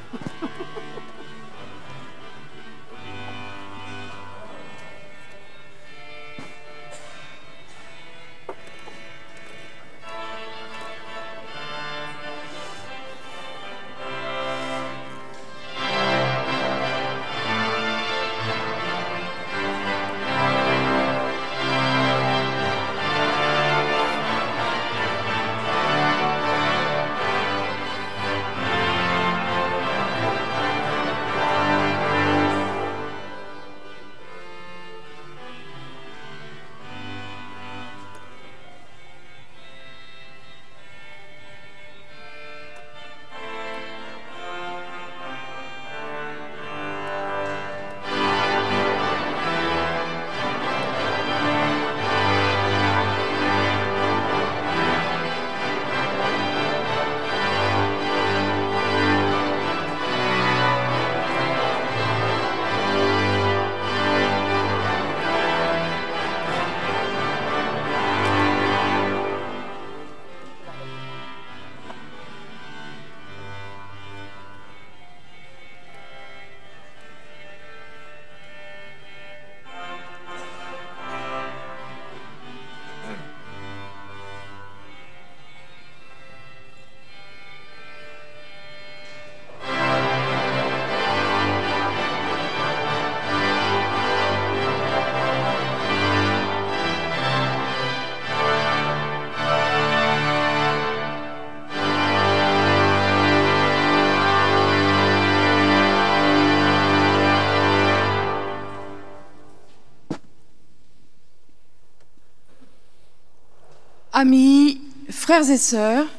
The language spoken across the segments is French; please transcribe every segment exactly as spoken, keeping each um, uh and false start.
Amis, frères et sœurs,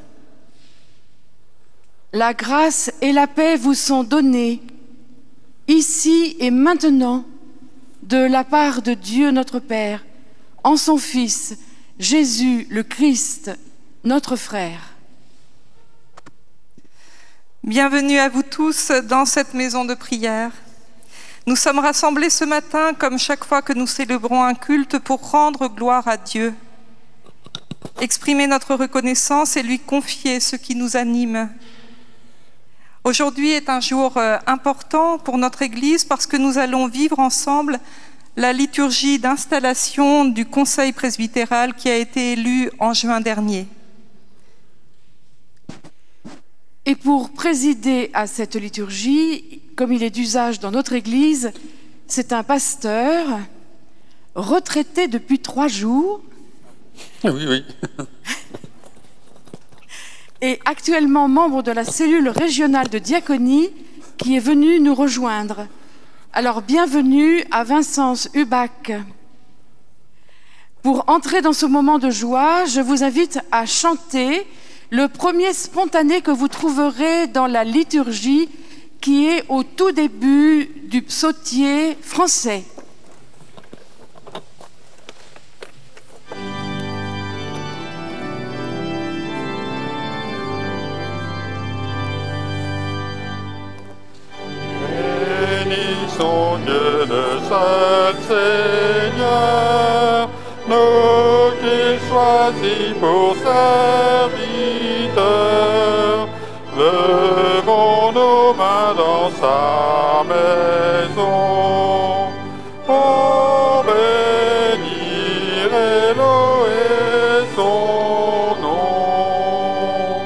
la grâce et la paix vous sont données, ici et maintenant, de la part de Dieu notre Père, en son Fils, Jésus le Christ, notre frère. Bienvenue à vous tous dans cette maison de prière. Nous sommes rassemblés ce matin, comme chaque fois que nous célébrons un culte, pour rendre gloire à Dieu, exprimer notre reconnaissance et lui confier ce qui nous anime. Aujourd'hui est un jour important pour notre Église parce que nous allons vivre ensemble la liturgie d'installation du Conseil presbytéral qui a été élu en juin dernier. Et pour présider à cette liturgie, comme il est d'usage dans notre Église, c'est un pasteur retraité depuis trois jours. Oui, oui. Et actuellement membre de la cellule régionale de diaconie qui est venu nous rejoindre. Alors bienvenue à Vincence Hubac. Pour entrer dans ce moment de joie, je vous invite à chanter le premier spontané que vous trouverez dans la liturgie qui est au tout début du psautier français. Bénissons Dieu le seul Seigneur, nous qu'il choisit pour serviteurs. Levons nos mains dans sa maison pour bénir et louer son nom.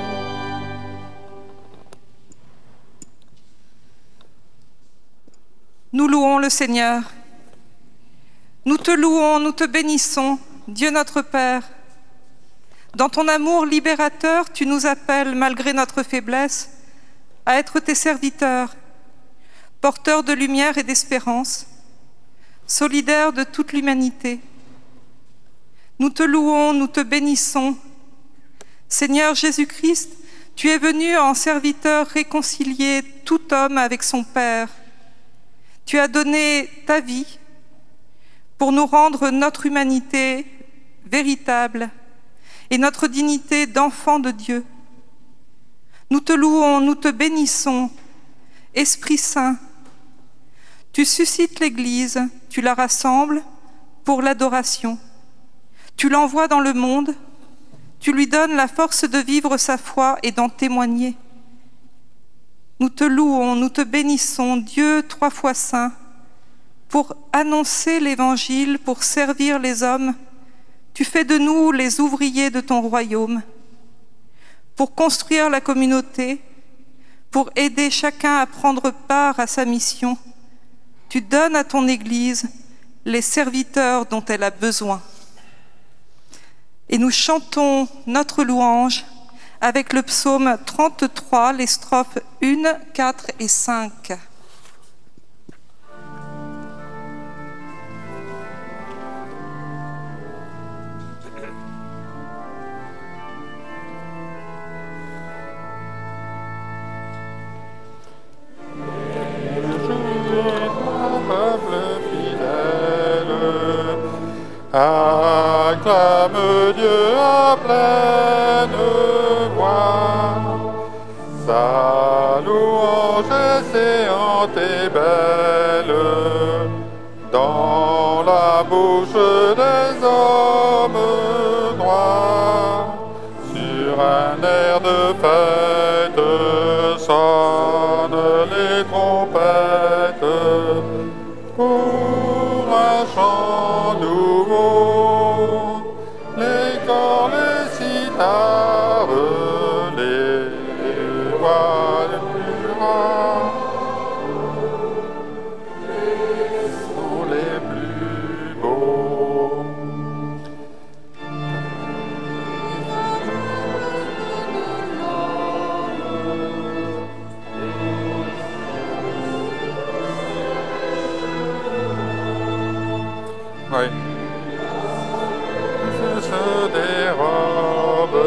Nous louons le Seigneur. Nous te louons, nous te bénissons, Dieu notre Père. Dans ton amour libérateur, tu nous appelles, malgré notre faiblesse, à être tes serviteurs, porteurs de lumière et d'espérance, solidaires de toute l'humanité. Nous te louons, nous te bénissons. Seigneur Jésus-Christ, tu es venu en serviteur réconcilier tout homme avec son Père. Tu as donné ta vie pour nous rendre notre humanité véritable et notre dignité d'enfant de Dieu. Nous te louons, nous te bénissons, Esprit Saint. Tu suscites l'Église, tu la rassembles pour l'adoration. Tu l'envoies dans le monde, tu lui donnes la force de vivre sa foi et d'en témoigner. Nous te louons, nous te bénissons, Dieu trois fois saint, pour annoncer l'Évangile, pour servir les hommes. Tu fais de nous les ouvriers de ton royaume, pour construire la communauté, pour aider chacun à prendre part à sa mission. Tu donnes à ton Église les serviteurs dont elle a besoin. Et nous chantons notre louange avec le psaume trente-trois, les strophes un, quatre et cinq. Acclame Dieu à pleine voix, sa louange séante et belle, dans la bouche des hommes droits, sur un air de fête sonnent les trompettes, pour un chant nouveau, les corps, les cithares, les voix les plus rares, sont les plus beaux. Oui. Se dérobe,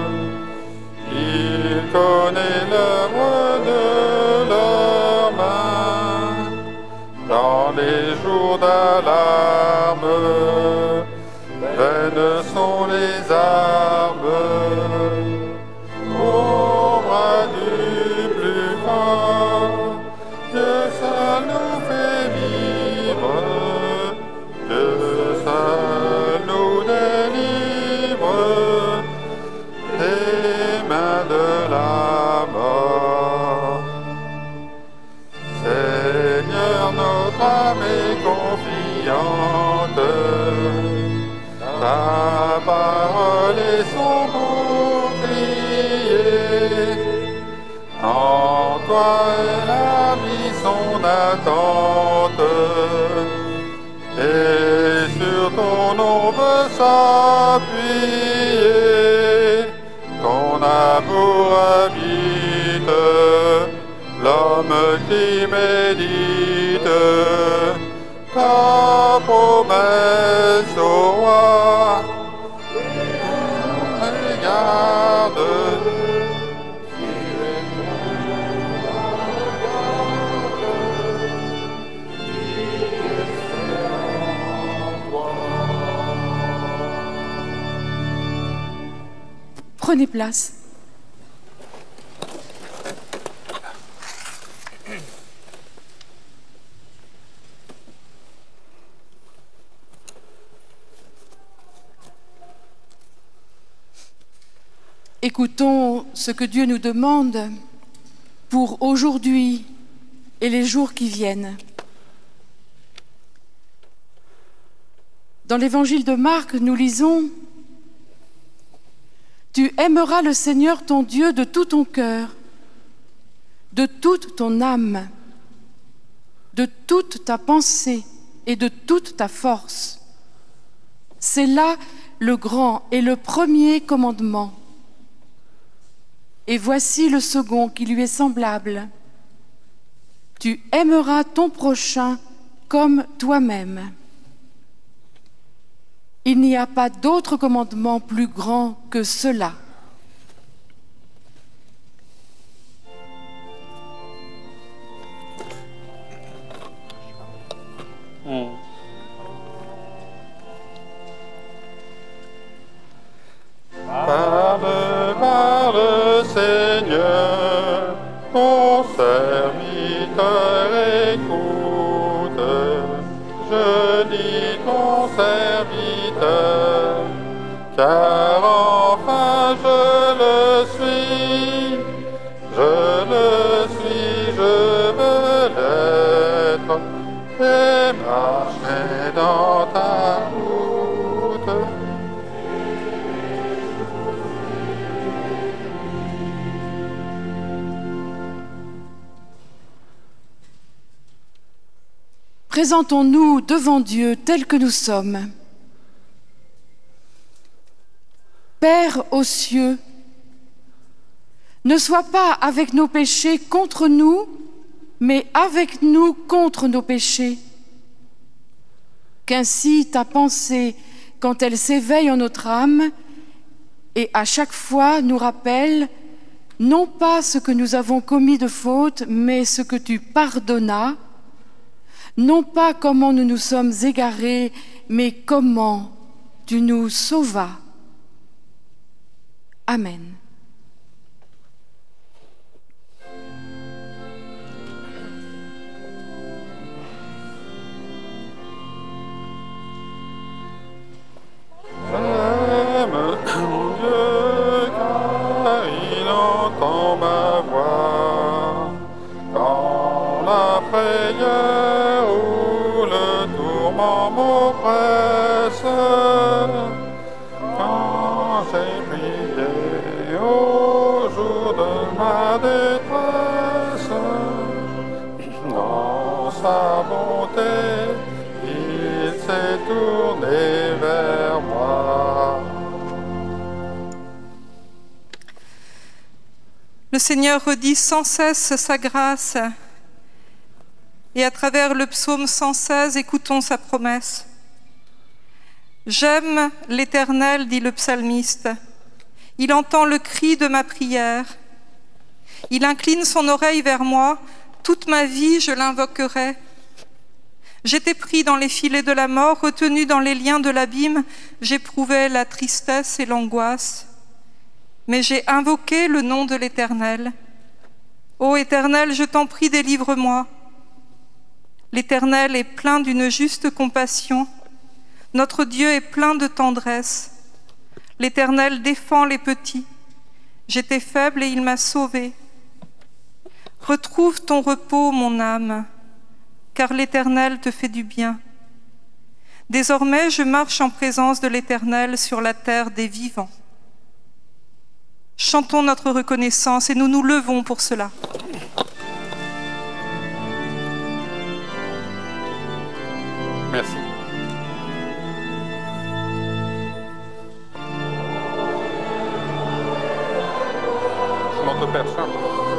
il connaît l'œuvre de leurs mains. Dans les jours d'alarme, vaines sont les armes, au bras du plus fort, Dieu seul nous fait vivre. Dieu seul nous délivre des mains de la mort. Seigneur, notre âme est confiante, ta parole est son bouclier. En toi elle a mis son attente, et sur ton nom veut s'appuyer. Ton amour habite l'homme qui médite ta promesse au roi. Regarde, prenez place. Écoutons ce que Dieu nous demande pour aujourd'hui et les jours qui viennent. Dans l'évangile de Marc, nous lisons « Tu aimeras le Seigneur ton Dieu de tout ton cœur, de toute ton âme, de toute ta pensée et de toute ta force. C'est là le grand et le premier commandement. Et voici le second qui lui est semblable. Tu aimeras ton prochain comme toi-même. Il n'y a pas d'autre commandement plus grand que cela. » Mm. Parle, parle, Seigneur, ton serviteur écoute. Je dis ton serviteur, car enfin je présentons-nous devant Dieu tels que nous sommes. Père aux cieux, ne sois pas avec nos péchés contre nous, mais avec nous contre nos péchés. Qu'ainsi ta pensée, quand elle s'éveille en notre âme, et à chaque fois nous rappelle non pas ce que nous avons commis de faute, mais ce que tu pardonnas, non pas comment nous nous sommes égarés, mais comment tu nous sauvas. Amen. Le Seigneur redit sans cesse sa grâce, et à travers le psaume cent seize, écoutons sa promesse. J'aime l'Éternel, dit le psalmiste. Il entend le cri de ma prière. Il incline son oreille vers moi. Toute ma vie, je l'invoquerai. J'étais pris dans les filets de la mort, retenu dans les liens de l'abîme. J'éprouvais la tristesse et l'angoisse. Mais j'ai invoqué le nom de l'Éternel. Ô Éternel, je t'en prie, délivre-moi. L'Éternel est plein d'une juste compassion. Notre Dieu est plein de tendresse. L'Éternel défend les petits. J'étais faible et il m'a sauvé. Retrouve ton repos, mon âme, car l'Éternel te fait du bien. Désormais, je marche en présence de l'Éternel sur la terre des vivants. Chantons notre reconnaissance et nous nous levons pour cela. Merci. Notre Père Saint.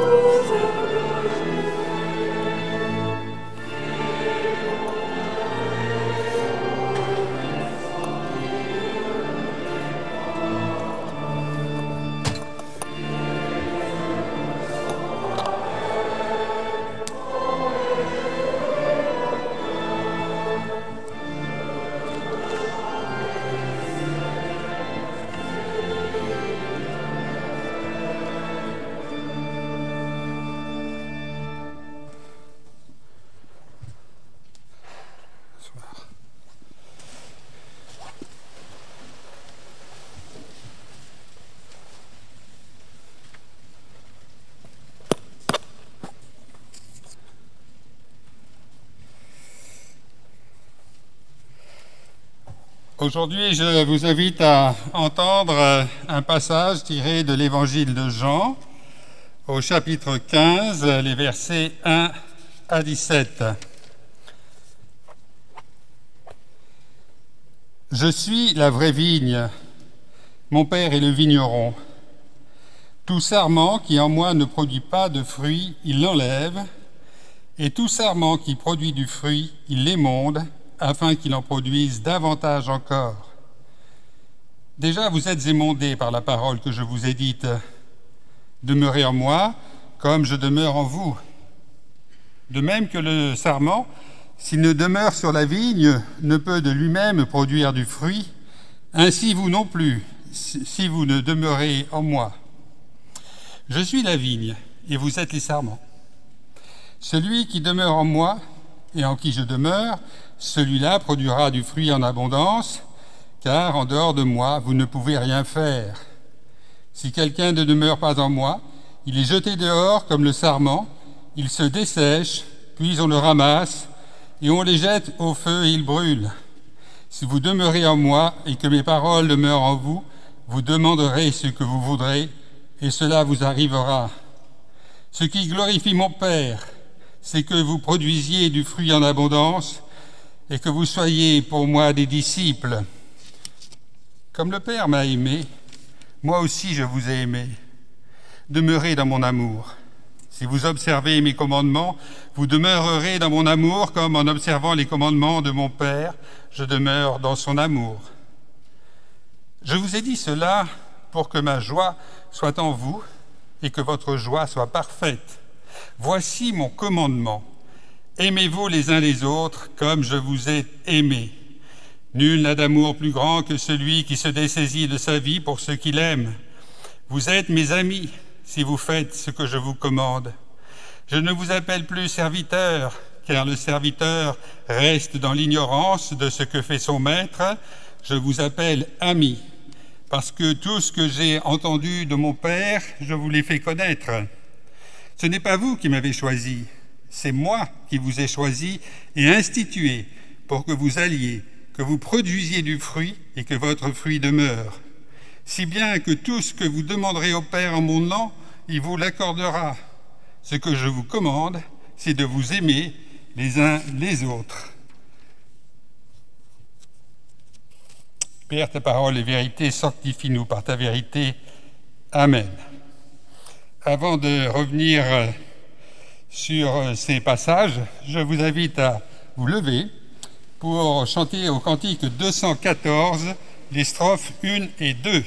Aujourd'hui, je vous invite à entendre un passage tiré de l'Évangile de Jean, au chapitre quinze, les versets un à dix-sept. « Je suis la vraie vigne, mon Père est le vigneron. Tout sarment qui en moi ne produit pas de fruit, il l'enlève, et tout sarment qui produit du fruit, il l'émonde, afin qu'il en produise davantage encore. Déjà, vous êtes émondés par la parole que je vous ai dite. Demeurez en moi, comme je demeure en vous. De même que le sarment, s'il ne demeure sur la vigne, ne peut de lui-même produire du fruit, ainsi vous non plus, si vous ne demeurez en moi. Je suis la vigne, et vous êtes les sarments. Celui qui demeure en moi, et en qui je demeure, celui-là produira du fruit en abondance, car en dehors de moi, vous ne pouvez rien faire. Si quelqu'un ne demeure pas en moi, il est jeté dehors comme le sarment, il se dessèche, puis on le ramasse, et on les jette au feu et il brûle. Si vous demeurez en moi et que mes paroles demeurent en vous, vous demanderez ce que vous voudrez, et cela vous arrivera. Ce qui glorifie mon Père, c'est que vous produisiez du fruit en abondance, et que vous soyez pour moi des disciples. Comme le Père m'a aimé, moi aussi je vous ai aimé. Demeurez dans mon amour. Si vous observez mes commandements, vous demeurerez dans mon amour comme en observant les commandements de mon Père, je demeure dans son amour. Je vous ai dit cela pour que ma joie soit en vous et que votre joie soit parfaite. Voici mon commandement. Aimez-vous les uns les autres comme je vous ai aimés. Nul n'a d'amour plus grand que celui qui se dessaisit de sa vie pour ceux qu'il aime. Vous êtes mes amis si vous faites ce que je vous commande. Je ne vous appelle plus serviteur, car le serviteur reste dans l'ignorance de ce que fait son maître. Je vous appelle ami, parce que tout ce que j'ai entendu de mon Père, je vous l'ai fait connaître. Ce n'est pas vous qui m'avez choisi, c'est moi qui vous ai choisi et institué pour que vous alliez, que vous produisiez du fruit et que votre fruit demeure. Si bien que tout ce que vous demanderez au Père en mon nom, il vous l'accordera. Ce que je vous commande, c'est de vous aimer les uns les autres. Père, ta parole est vérité, sanctifie-nous par ta vérité. Amen. Avant de revenir sur ces passages, je vous invite à vous lever pour chanter au cantique deux cent quatorze, les strophes un et deux.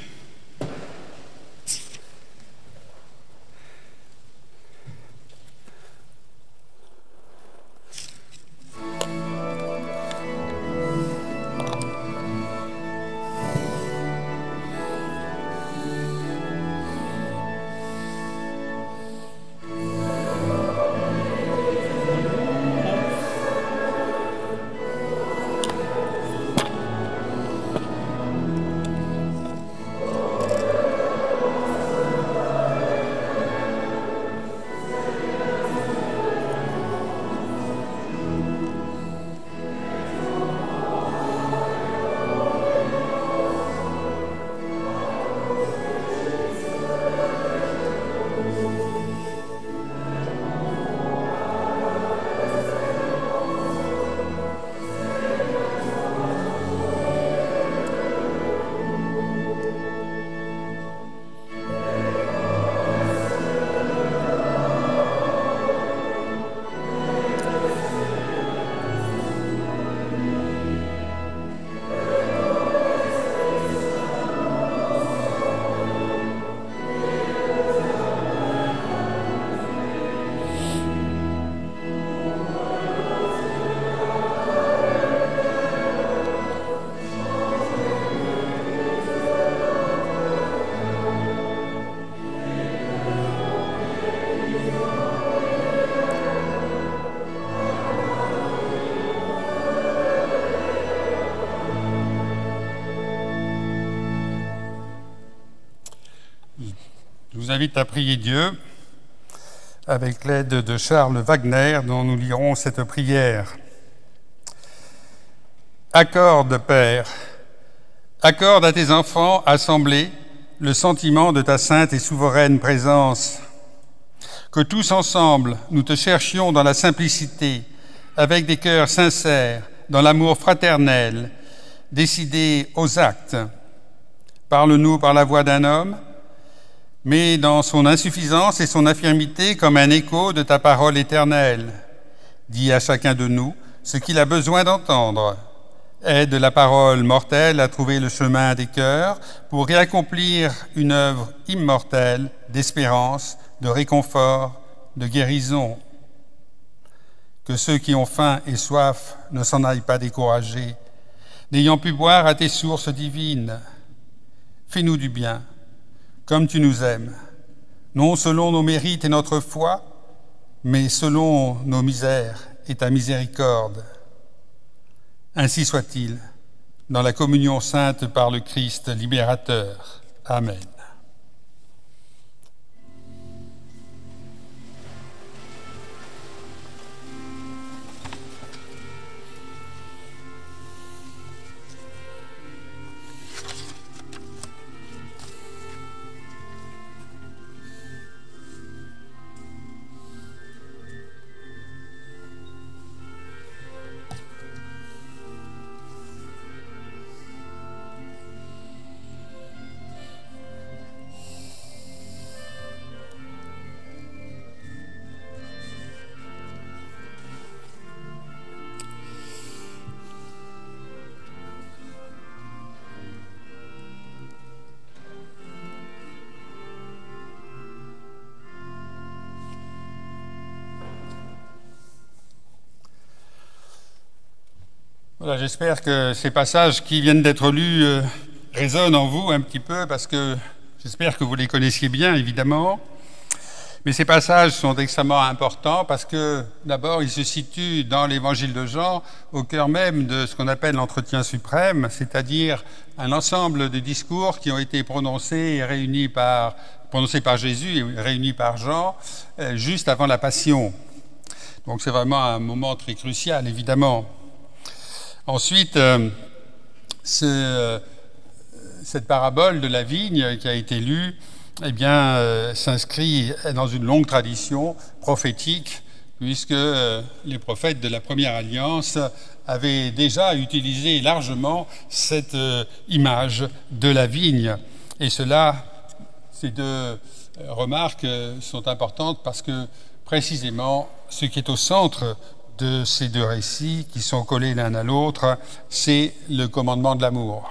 Je vous invite à prier Dieu avec l'aide de Charles Wagner, dont nous lirons cette prière. Accorde, Père, accorde à tes enfants assemblés le sentiment de ta sainte et souveraine présence. Que tous ensemble, nous te cherchions dans la simplicité, avec des cœurs sincères, dans l'amour fraternel, décidés aux actes. Parle-nous par la voix d'un homme, mais dans son insuffisance et son infirmité comme un écho de ta parole éternelle. Dis à chacun de nous ce qu'il a besoin d'entendre. Aide la parole mortelle à trouver le chemin des cœurs pour réaccomplir une œuvre immortelle d'espérance, de réconfort, de guérison. Que ceux qui ont faim et soif ne s'en aillent pas découragés, n'ayant pu boire à tes sources divines. Fais-nous du bien, comme tu nous aimes, non selon nos mérites et notre foi, mais selon nos misères et ta miséricorde. Ainsi soit-il, dans la communion sainte par le Christ libérateur. Amen. Voilà, j'espère que ces passages qui viennent d'être lus euh, résonnent en vous un petit peu, parce que j'espère que vous les connaissiez bien, évidemment. Mais ces passages sont extrêmement importants parce que, d'abord, ils se situent dans l'évangile de Jean, au cœur même de ce qu'on appelle l'entretien suprême, c'est-à-dire un ensemble de discours qui ont été prononcés et réunis par, prononcés par Jésus et réunis par Jean, euh, juste avant la Passion. Donc c'est vraiment un moment très crucial, évidemment. Ensuite, euh, ce, euh, cette parabole de la vigne qui a été lue, eh bien, euh, s'inscrit dans une longue tradition prophétique, puisque euh, les prophètes de la Première Alliance avaient déjà utilisé largement cette euh, image de la vigne. Et cela, ces deux euh, remarques euh, sont importantes parce que, précisément, ce qui est au centre de ces deux récits, qui sont collés l'un à l'autre, c'est le commandement de l'amour.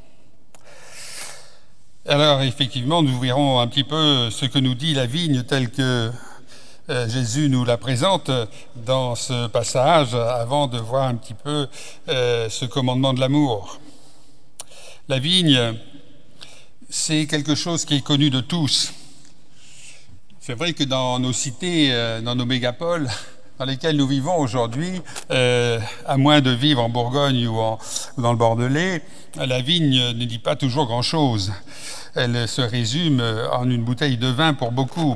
Alors, effectivement, nous verrons un petit peu ce que nous dit la vigne telle que euh, Jésus nous la présente dans ce passage, avant de voir un petit peu euh, ce commandement de l'amour. La vigne, c'est quelque chose qui est connu de tous. C'est vrai que dans nos cités, euh, dans nos mégapoles, dans lesquelles nous vivons aujourd'hui, euh, à moins de vivre en Bourgogne ou, en, ou dans le Bordelais, la vigne ne dit pas toujours grand-chose. Elle se résume en une bouteille de vin pour beaucoup.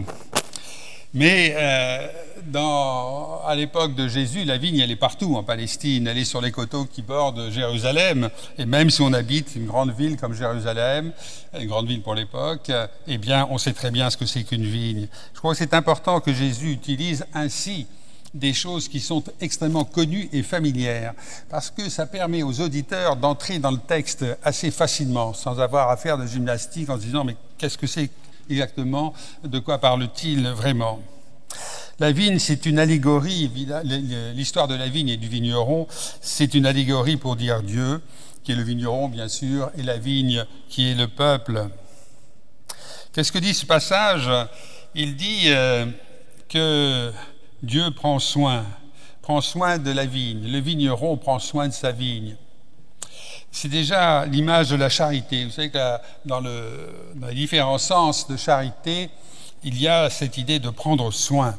Mais euh, dans, à l'époque de Jésus, la vigne, elle est partout en Palestine. Elle est sur les coteaux qui bordent Jérusalem. Et même si on habite une grande ville comme Jérusalem, une grande ville pour l'époque, eh bien, on sait très bien ce que c'est qu'une vigne. Je crois que c'est important que Jésus utilise ainsi des choses qui sont extrêmement connues et familières, parce que ça permet aux auditeurs d'entrer dans le texte assez facilement, sans avoir à faire de gymnastique en se disant « mais qu'est-ce que c'est exactement? De quoi parle-t-il vraiment ?» La vigne, c'est une allégorie, l'histoire de la vigne et du vigneron, c'est une allégorie pour dire Dieu, qui est le vigneron bien sûr, et la vigne qui est le peuple. Qu'est-ce que dit ce passage? Il dit euh, que Dieu prend soin, prend soin de la vigne. Le vigneron prend soin de sa vigne. C'est déjà l'image de la charité. Vous savez que dans, le, dans les différents sens de charité, il y a cette idée de prendre soin.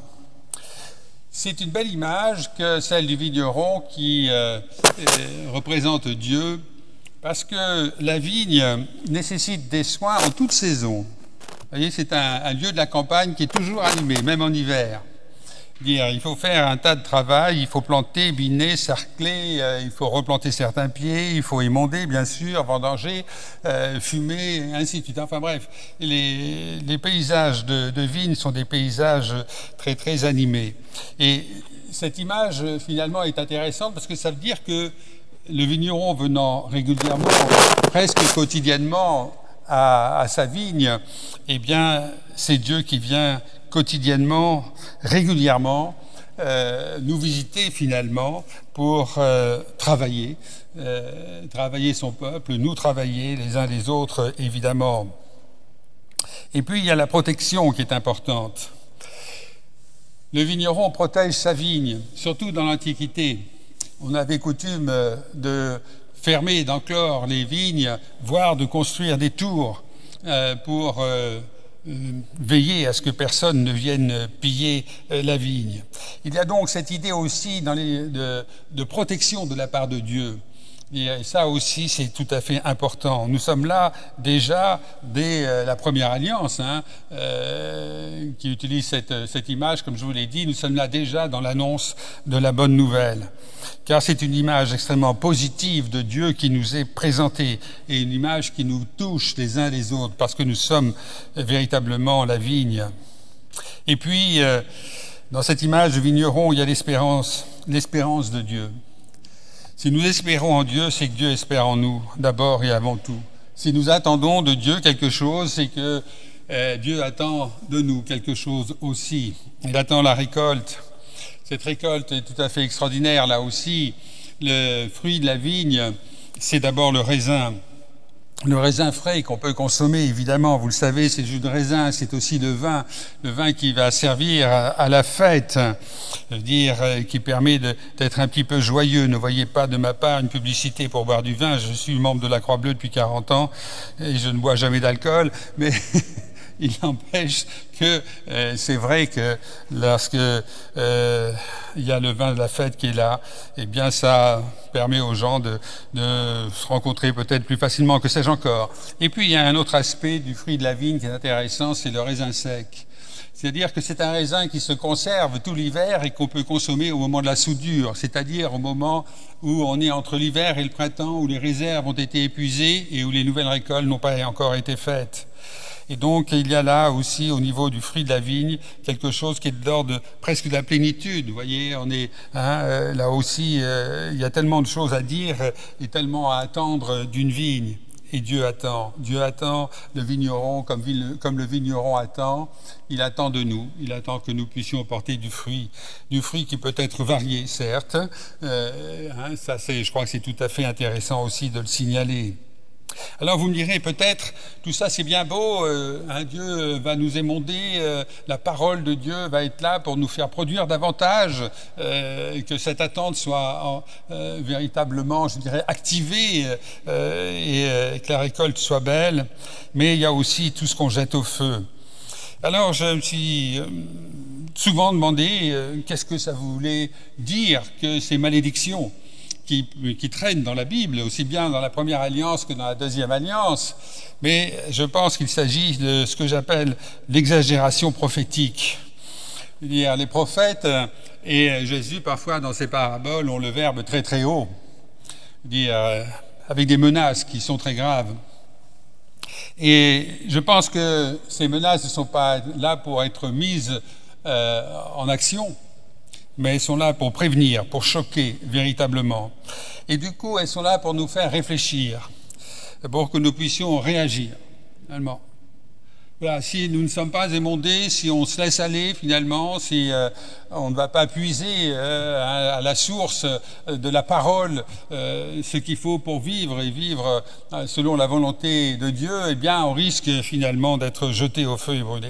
C'est une belle image que celle du vigneron qui euh, représente Dieu, parce que la vigne nécessite des soins en toute saison. Vous voyez, c'est un, un lieu de la campagne qui est toujours animé, même en hiver. Dire, il faut faire un tas de travail, il faut planter, biner, cercler, euh, il faut replanter certains pieds, il faut émonder, bien sûr, vendanger, euh, fumer, ainsi de suite. Enfin bref, les, les paysages de, de vignes sont des paysages très très animés. Et cette image, finalement, est intéressante parce que ça veut dire que le vigneron venant régulièrement, presque quotidiennement à, à sa vigne, eh bien, c'est Dieu qui vient quotidiennement, régulièrement, euh, nous visiter finalement pour euh, travailler, euh, travailler son peuple, nous travailler les uns les autres, évidemment. Et puis il y a la protection qui est importante. Le vigneron protège sa vigne, surtout dans l'Antiquité. On avait coutume de fermer, d'enclore les vignes, voire de construire des tours euh, pour euh, veiller à ce que personne ne vienne piller la vigne. Il y a donc cette idée aussi dans les, de, de protection de la part de Dieu. Et ça aussi, c'est tout à fait important. Nous sommes là déjà dès euh, la Première Alliance, hein, euh, qui utilise cette, cette image, comme je vous l'ai dit. Nous sommes là déjà dans l'annonce de la bonne nouvelle. Car c'est une image extrêmement positive de Dieu qui nous est présentée, et une image qui nous touche les uns les autres, parce que nous sommes véritablement la vigne. Et puis, euh, dans cette image de vigneron, il y a l'espérance, l'espérance de Dieu. Si nous espérons en Dieu, c'est que Dieu espère en nous, d'abord et avant tout. Si nous attendons de Dieu quelque chose, c'est que euh, Dieu attend de nous quelque chose aussi. Il attend la récolte. Cette récolte est tout à fait extraordinaire, là aussi. Le fruit de la vigne, c'est d'abord le raisin. le raisin frais qu'on peut consommer, évidemment, vous le savez, c'est le jus de raisin, c'est aussi le vin, le vin qui va servir à, à la fête, je veux dire, qui permet de, d'être un petit peu joyeux. Ne voyez pas de ma part une publicité pour boire du vin, je suis membre de la Croix-Bleue depuis quarante ans et je ne bois jamais d'alcool, mais il n'empêche que euh, c'est vrai que lorsque euh, il y a le vin de la fête qui est là, eh bien ça permet aux gens de, de se rencontrer peut-être plus facilement, que sais-je encore. Et puis il y a un autre aspect du fruit de la vigne qui est intéressant, c'est le raisin sec. C'est-à-dire que c'est un raisin qui se conserve tout l'hiver et qu'on peut consommer au moment de la soudure, c'est-à-dire au moment où on est entre l'hiver et le printemps, où les réserves ont été épuisées et où les nouvelles récoltes n'ont pas encore été faites. Et donc, il y a là aussi, au niveau du fruit de la vigne, quelque chose qui est de l'ordre de, presque de la plénitude. Vous voyez, on est hein, euh, là aussi, euh, il y a tellement de choses à dire et tellement à attendre d'une vigne. Et Dieu attend. Dieu attend le vigneron comme, comme le vigneron attend. Il attend de nous. Il attend que nous puissions porter du fruit. Du fruit qui peut être varié, certes. Euh, hein, ça, c'est, je crois que c'est tout à fait intéressant aussi de le signaler. Alors vous me direz peut-être, tout ça c'est bien beau, euh, hein, Dieu va nous émonder, euh, la parole de Dieu va être là pour nous faire produire davantage, euh, que cette attente soit euh, véritablement, je dirais, activée euh, et euh, que la récolte soit belle, mais il y a aussi tout ce qu'on jette au feu. Alors je me suis souvent demandé euh, qu'est-ce que ça voulait dire que ces malédictions Qui, qui traînent dans la Bible, aussi bien dans la première alliance que dans la deuxième alliance. Mais je pense qu'il s'agit de ce que j'appelle l'exagération prophétique. C'est-à-dire, les prophètes et Jésus, parfois, dans ses paraboles, ont le verbe très très haut, c'est-à-dire avec des menaces qui sont très graves. Et je pense que ces menaces ne sont pas là pour être mises euh, en action, mais elles sont là pour prévenir, pour choquer véritablement. Et du coup, elles sont là pour nous faire réfléchir, pour que nous puissions réagir, finalement. Voilà, si nous ne sommes pas émondés, si on se laisse aller, finalement, si euh, on ne va pas puiser euh, à, à la source de la parole euh, ce qu'il faut pour vivre et vivre euh, selon la volonté de Dieu, eh bien, on risque finalement d'être jeté au feu et brûlé.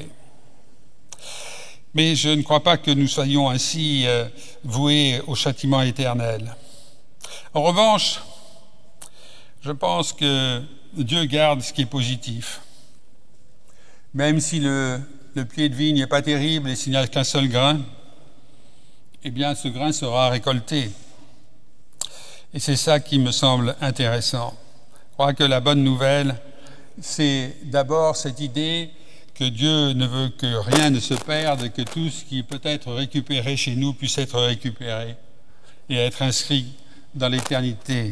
Mais je ne crois pas que nous soyons ainsi euh, voués au châtiment éternel. En revanche, je pense que Dieu garde ce qui est positif. Même si le, le pied de vigne n'est pas terrible et s'il n'y a qu'un seul grain, eh bien ce grain sera récolté. Et c'est ça qui me semble intéressant. Je crois que la bonne nouvelle, c'est d'abord cette idée que Dieu ne veut que rien ne se perde, que tout ce qui peut être récupéré chez nous puisse être récupéré et être inscrit dans l'éternité.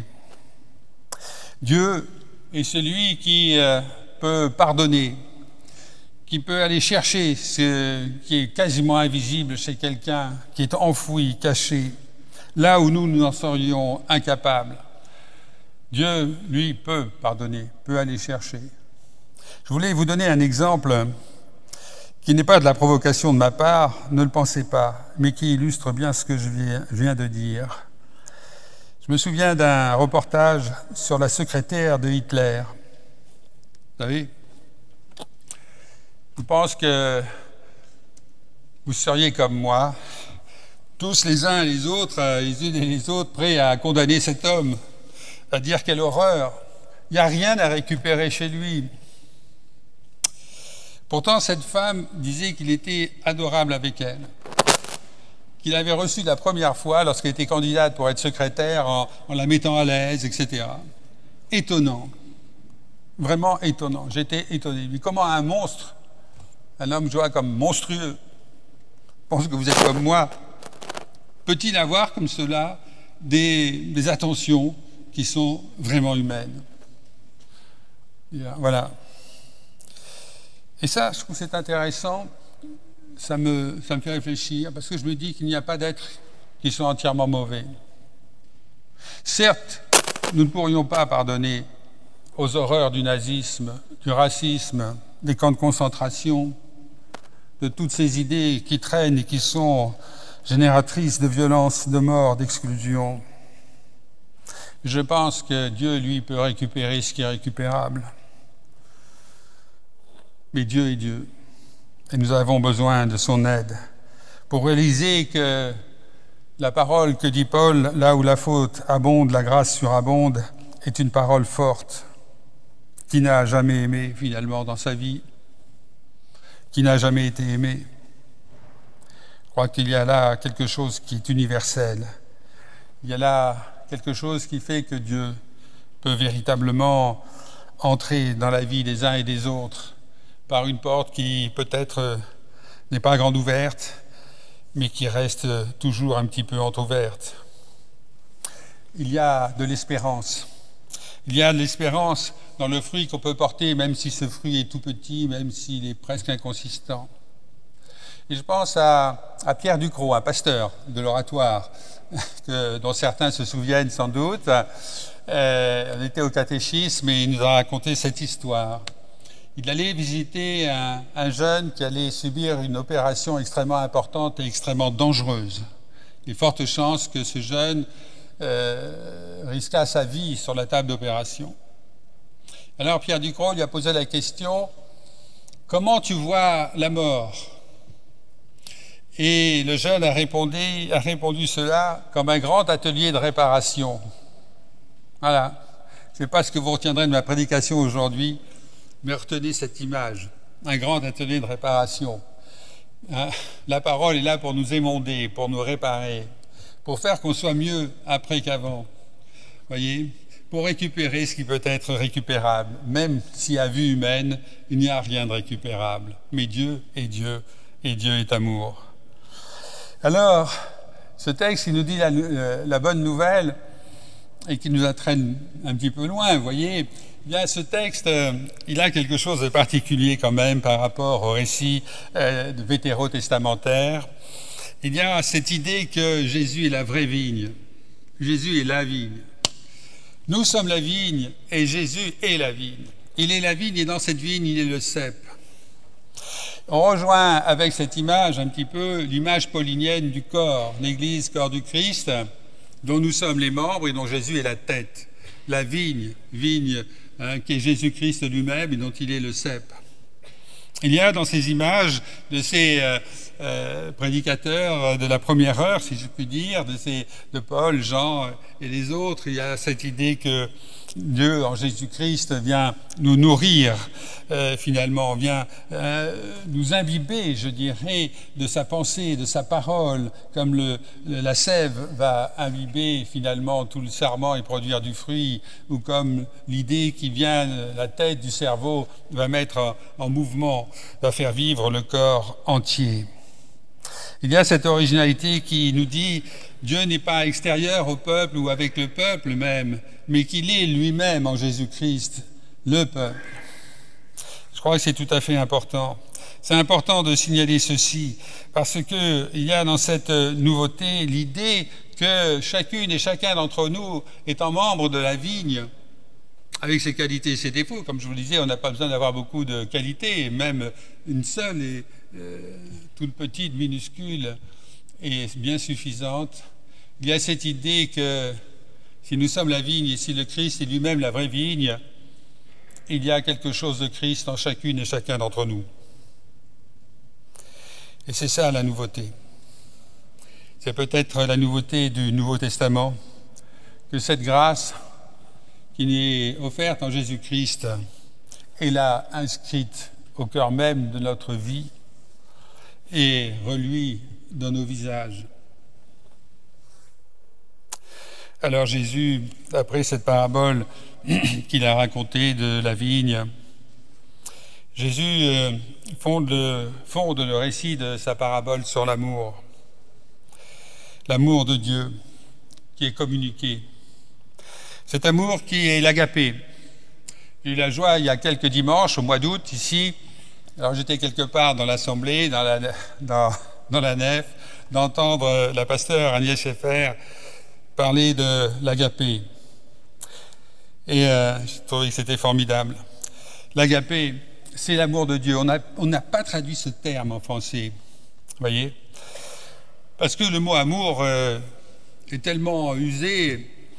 Dieu est celui qui euh, peut pardonner, qui peut aller chercher ce qui est quasiment invisible chez quelqu'un, qui est enfoui, caché, là où nous, nous en serions incapables. Dieu, lui, peut pardonner, peut aller chercher. Je voulais vous donner un exemple qui n'est pas de la provocation de ma part, ne le pensez pas, mais qui illustre bien ce que je viens de dire. Je me souviens d'un reportage sur la secrétaire de Hitler. Vous savez, je pense que vous seriez comme moi, tous les uns et les autres, les unes et les autres, prêts à condamner cet homme, à dire quelle horreur, il n'y a rien à récupérer chez lui. Pourtant, cette femme disait qu'il était adorable avec elle, qu'il avait reçu la première fois lorsqu'elle était candidate pour être secrétaire en, en la mettant à l'aise, et cetera. Étonnant, vraiment étonnant. J'étais étonné. Mais comment un monstre, un homme joie comme monstrueux, pense que vous êtes comme moi, peut-il avoir comme cela des, des attentions qui sont vraiment humaines? Voilà. Et ça, je trouve que c'est intéressant, ça me, ça me fait réfléchir, parce que je me dis qu'il n'y a pas d'êtres qui sont entièrement mauvais. Certes, nous ne pourrions pas pardonner aux horreurs du nazisme, du racisme, des camps de concentration, de toutes ces idées qui traînent et qui sont génératrices de violence, de mort, d'exclusion. Je pense que Dieu, lui, peut récupérer ce qui est récupérable. Mais Dieu est Dieu. Et nous avons besoin de son aide pour réaliser que la parole que dit Paul, là où la faute abonde, la grâce surabonde, est une parole forte. Qui n'a jamais aimé, finalement, dans sa vie? Qui n'a jamais été aimé? Je crois qu'il y a là quelque chose qui est universel. Il y a là quelque chose qui fait que Dieu peut véritablement entrer dans la vie des uns et des autres par une porte qui peut-être n'est pas grande ouverte, mais qui reste toujours un petit peu entrouverte. Il y a de l'espérance. Il y a de l'espérance dans le fruit qu'on peut porter, même si ce fruit est tout petit, même s'il est presque inconsistant. Et je pense à, à Pierre Ducrot, un pasteur de l'oratoire, que, dont certains se souviennent sans doute. Euh, on était au catéchisme et il nous a raconté cette histoire. Il allait visiter un, un jeune qui allait subir une opération extrêmement importante et extrêmement dangereuse. Il y a forte chance que ce jeune euh, risqua sa vie sur la table d'opération. Alors Pierre Ducrot lui a posé la question « Comment tu vois la mort ?» Et le jeune a répondu, a répondu cela comme un grand atelier de réparation. Voilà. Je ne sais pas ce que vous retiendrez de ma prédication aujourd'hui, mais retenez cette image, un grand atelier de réparation. Hein? La parole est là pour nous émonder, pour nous réparer, pour faire qu'on soit mieux après qu'avant. Voyez, pour récupérer ce qui peut être récupérable, même si à vue humaine, il n'y a rien de récupérable. Mais Dieu est Dieu, et Dieu est amour. Alors, ce texte qui nous dit la, la bonne nouvelle et qui nous entraîne un petit peu loin, vous voyez, eh bien, ce texte, euh, il a quelque chose de particulier quand même par rapport au récit euh, vétérotestamentaire. Il y a cette idée que Jésus est la vraie vigne. Jésus est la vigne. Nous sommes la vigne et Jésus est la vigne. Il est la vigne et dans cette vigne, il est le cep. On rejoint avec cette image un petit peu l'image paulinienne du corps, l'Église, corps du Christ, dont nous sommes les membres et dont Jésus est la tête. La vigne, vigne hein, qui est Jésus-Christ lui-même et dont il est le cep. Il y a dans ces images de ces euh, euh, prédicateurs de la première heure, si je puis dire, de, ces, de Paul, Jean et les autres, il y a cette idée que Dieu, en Jésus-Christ, vient nous nourrir, euh, finalement, vient euh, nous imbiber, je dirais, de sa pensée, de sa parole, comme le, la sève va imbiber, finalement, tout le sarment et produire du fruit, ou comme l'idée qui vient de la tête du cerveau va mettre en, en mouvement, va faire vivre le corps entier. Il y a cette originalité qui nous dit Dieu n'est pas extérieur au peuple ou avec le peuple même, mais qu'il est lui-même en Jésus-Christ, le peuple. Je crois que c'est tout à fait important. C'est important de signaler ceci, parce qu'il y a dans cette nouveauté l'idée que chacune et chacun d'entre nous, étant membre de la vigne, avec ses qualités et ses défauts, comme je vous le disais, on n'a pas besoin d'avoir beaucoup de qualités, même une seule est euh, toute petite, minuscule et bien suffisante. Il y a cette idée que si nous sommes la vigne et si le Christ est lui-même la vraie vigne, il y a quelque chose de Christ en chacune et chacun d'entre nous. Et c'est ça la nouveauté. C'est peut-être la nouveauté du Nouveau Testament, que cette grâce qui nous est offerte en Jésus-Christ est là inscrite au cœur même de notre vie et reluit dans nos visages. Alors Jésus, après cette parabole qu'il a racontée de la vigne, Jésus fonde le, fonde le récit de sa parabole sur l'amour. L'amour de Dieu qui est communiqué. Cet amour qui est l'agapé. J'ai eu la joie, il y a quelques dimanches, au mois d'août, ici, alors j'étais quelque part dans l'assemblée, dans la, dans, dans la nef, d'entendre la pasteure Agnès Schaeffer parler de l'agapé. Et euh, je trouvais que c'était formidable. L'agapé, c'est l'amour de Dieu. On n'a on n'a pas traduit ce terme en français, vous voyez, parce que le mot amour euh, est tellement usé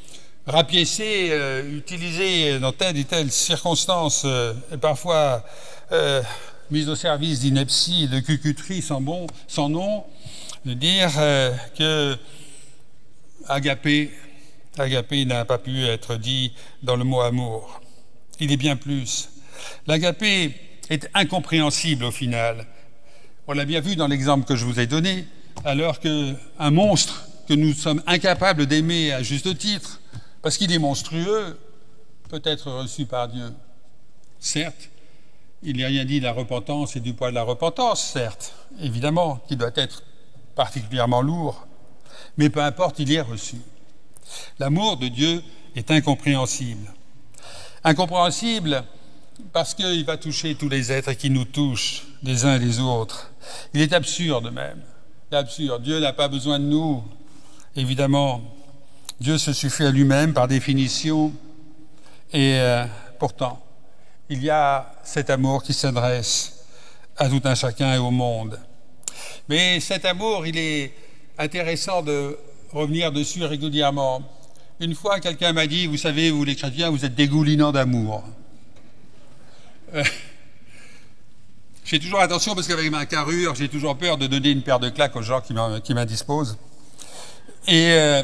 rapiécé, euh, utilisé dans telle et telle circonstance, euh, et parfois euh, mis au service d'ineptie et de cucuterie sans, bon, sans nom, de dire euh, que agapé, agapé n'a pas pu être dit dans le mot amour. Il est bien plus. L'agapé est incompréhensible au final. On l'a bien vu dans l'exemple que je vous ai donné, alors qu'un monstre que nous sommes incapables d'aimer à juste titre, parce qu'il est monstrueux, peut être reçu par Dieu. Certes, il n'est rien dit de la repentance et du poids de la repentance, certes, évidemment, qui doit être particulièrement lourd, mais peu importe, il est reçu. L'amour de Dieu est incompréhensible. Incompréhensible parce qu'il va toucher tous les êtres qui nous touchent les uns et les autres. Il est absurde même. Il est absurde. Dieu n'a pas besoin de nous. Évidemment, Dieu se suffit à lui-même par définition. Et euh, pourtant, il y a cet amour qui s'adresse à tout un chacun et au monde. Mais cet amour, il est intéressant de revenir dessus régulièrement. Une fois, quelqu'un m'a dit, vous savez, vous les chrétiens, vous êtes dégoulinants d'amour. Euh, j'ai toujours attention parce qu'avec ma carrure, j'ai toujours peur de donner une paire de claques aux gens qui m'indisposent. Et euh,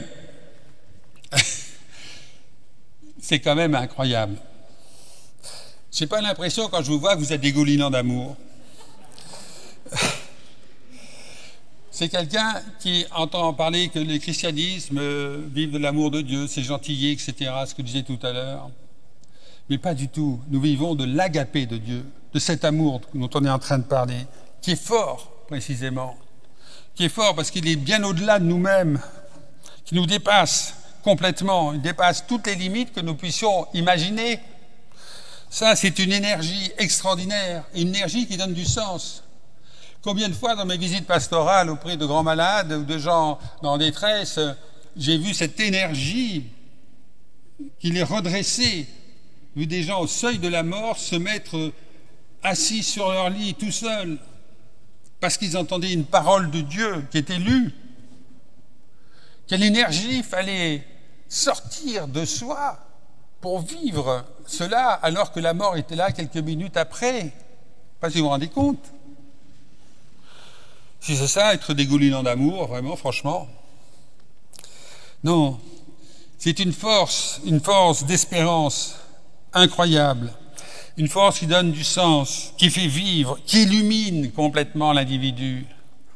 c'est quand même incroyable. Je n'ai pas l'impression, quand je vous vois, que vous êtes dégoulinants d'amour. C'est quelqu'un qui entend parler que le christianisme euh, vive de l'amour de Dieu, c'est gentillet, et cetera, ce que je disais tout à l'heure. Mais pas du tout. Nous vivons de l'agapé de Dieu, de cet amour dont on est en train de parler, qui est fort, précisément. Qui est fort parce qu'il est bien au-delà de nous-mêmes, qui nous dépasse complètement. Il dépasse toutes les limites que nous puissions imaginer. Ça, c'est une énergie extraordinaire, une énergie qui donne du sens. Combien de fois dans mes visites pastorales auprès de grands malades ou de gens en détresse, j'ai vu cette énergie qui les redressait, vu des gens au seuil de la mort se mettre assis sur leur lit tout seuls, parce qu'ils entendaient une parole de Dieu qui était lue. Quelle énergie fallait sortir de soi pour vivre cela alors que la mort était là quelques minutes après. Pas si vous vous rendez compte. Si c'est ça, être dégoulinant d'amour, vraiment, franchement. Non, c'est une force, une force d'espérance incroyable, une force qui donne du sens, qui fait vivre, qui illumine complètement l'individu.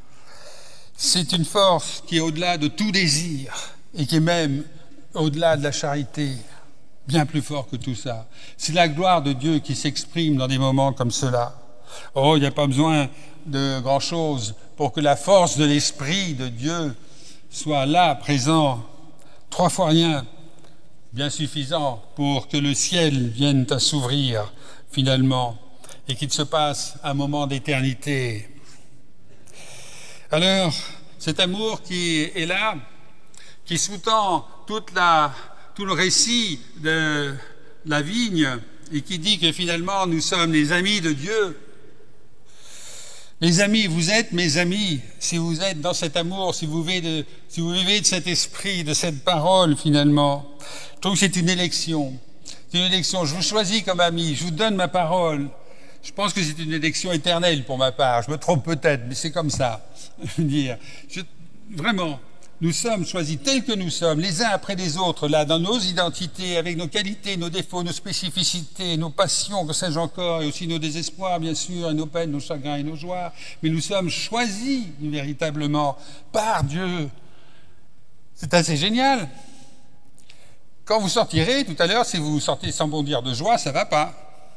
C'est une force qui est au-delà de tout désir et qui est même au-delà de la charité, bien plus fort que tout ça. C'est la gloire de Dieu qui s'exprime dans des moments comme cela. Oh, il n'y a pas besoin de grand-chose pour que la force de l'Esprit de Dieu soit là, présent, trois fois rien, bien suffisant pour que le ciel vienne à s'ouvrir finalement et qu'il se passe un moment d'éternité. Alors, cet amour qui est là, qui sous-tend toute la, tout le récit de la vigne et qui dit que finalement nous sommes les amis de Dieu. Les amis, vous êtes mes amis, si vous êtes dans cet amour, si vous vivez de, si vous vivez de cet esprit, de cette parole finalement. Je trouve que c'est une élection. C'est une élection. Je vous choisis comme ami, je vous donne ma parole. Je pense que c'est une élection éternelle pour ma part. Je me trompe peut-être, mais c'est comme ça. Je veux dire, je, vraiment, nous sommes choisis tels que nous sommes, les uns après les autres, là, dans nos identités, avec nos qualités, nos défauts, nos spécificités, nos passions, que sais-je encore, et aussi nos désespoirs, bien sûr, et nos peines, nos chagrins et nos joies. Mais nous sommes choisis véritablement par Dieu. C'est assez génial. Quand vous sortirez tout à l'heure, si vous sortez sans bondir de joie, ça ne va pas.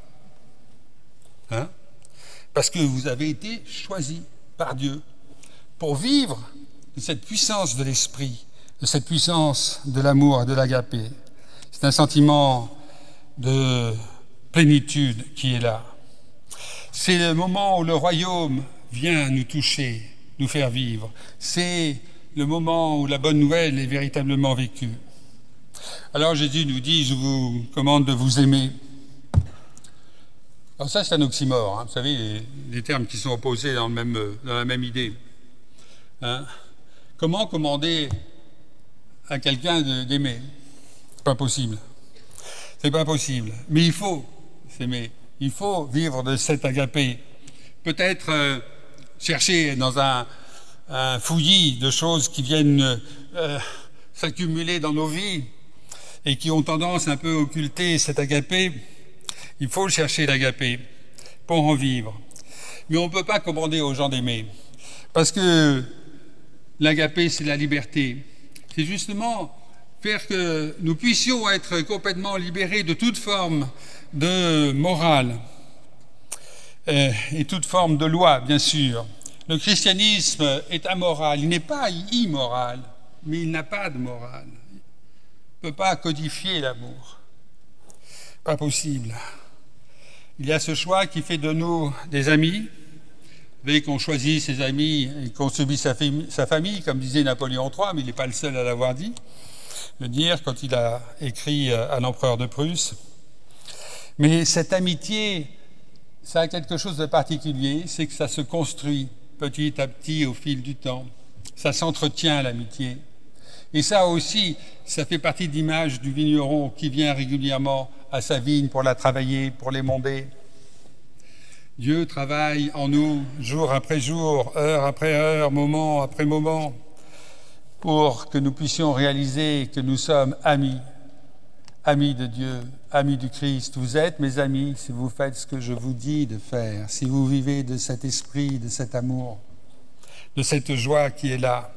Hein? Parce que vous avez été choisis par Dieu pour vivre de cette puissance de l'esprit, de cette puissance de l'amour et de l'agapé. C'est un sentiment de plénitude qui est là. C'est le moment où le royaume vient nous toucher, nous faire vivre. C'est le moment où la bonne nouvelle est véritablement vécue. Alors Jésus nous dit, je vous commande de vous aimer. Alors ça, c'est un oxymore, hein. Vous savez, les, les termes qui sont opposés dans, le même, dans la même idée. Hein? Comment commander à quelqu'un d'aimer? C'est pas possible. C'est pas possible. Mais il faut s'aimer. Il faut vivre de cet agapé. Peut-être euh, chercher dans un, un fouillis de choses qui viennent euh, s'accumuler dans nos vies et qui ont tendance un peu à occulter cet agapé. Il faut chercher l'agapé pour en vivre. Mais on ne peut pas commander aux gens d'aimer. Parce que l'agapé, c'est la liberté. C'est justement faire que nous puissions être complètement libérés de toute forme de morale euh, et toute forme de loi, bien sûr. Le christianisme est amoral. Il n'est pas immoral, mais il n'a pas de morale. Il ne peut pas codifier l'amour. Pas possible. Il y a ce choix qui fait de nous des amis. Vous voyez qu'on choisit ses amis et qu'on subit sa, sa famille, comme disait Napoléon trois, mais il n'est pas le seul à l'avoir dit, le dire quand il a écrit à l'empereur de Prusse. Mais cette amitié, ça a quelque chose de particulier, c'est que ça se construit petit à petit au fil du temps. Ça s'entretient, l'amitié. Et ça aussi, ça fait partie de l'image du vigneron qui vient régulièrement à sa vigne pour la travailler, pour l'émonder. Dieu travaille en nous jour après jour, heure après heure, moment après moment, pour que nous puissions réaliser que nous sommes amis, amis de Dieu, amis du Christ. Vous êtes mes amis si vous faites ce que je vous dis de faire, si vous vivez de cet esprit, de cet amour, de cette joie qui est là.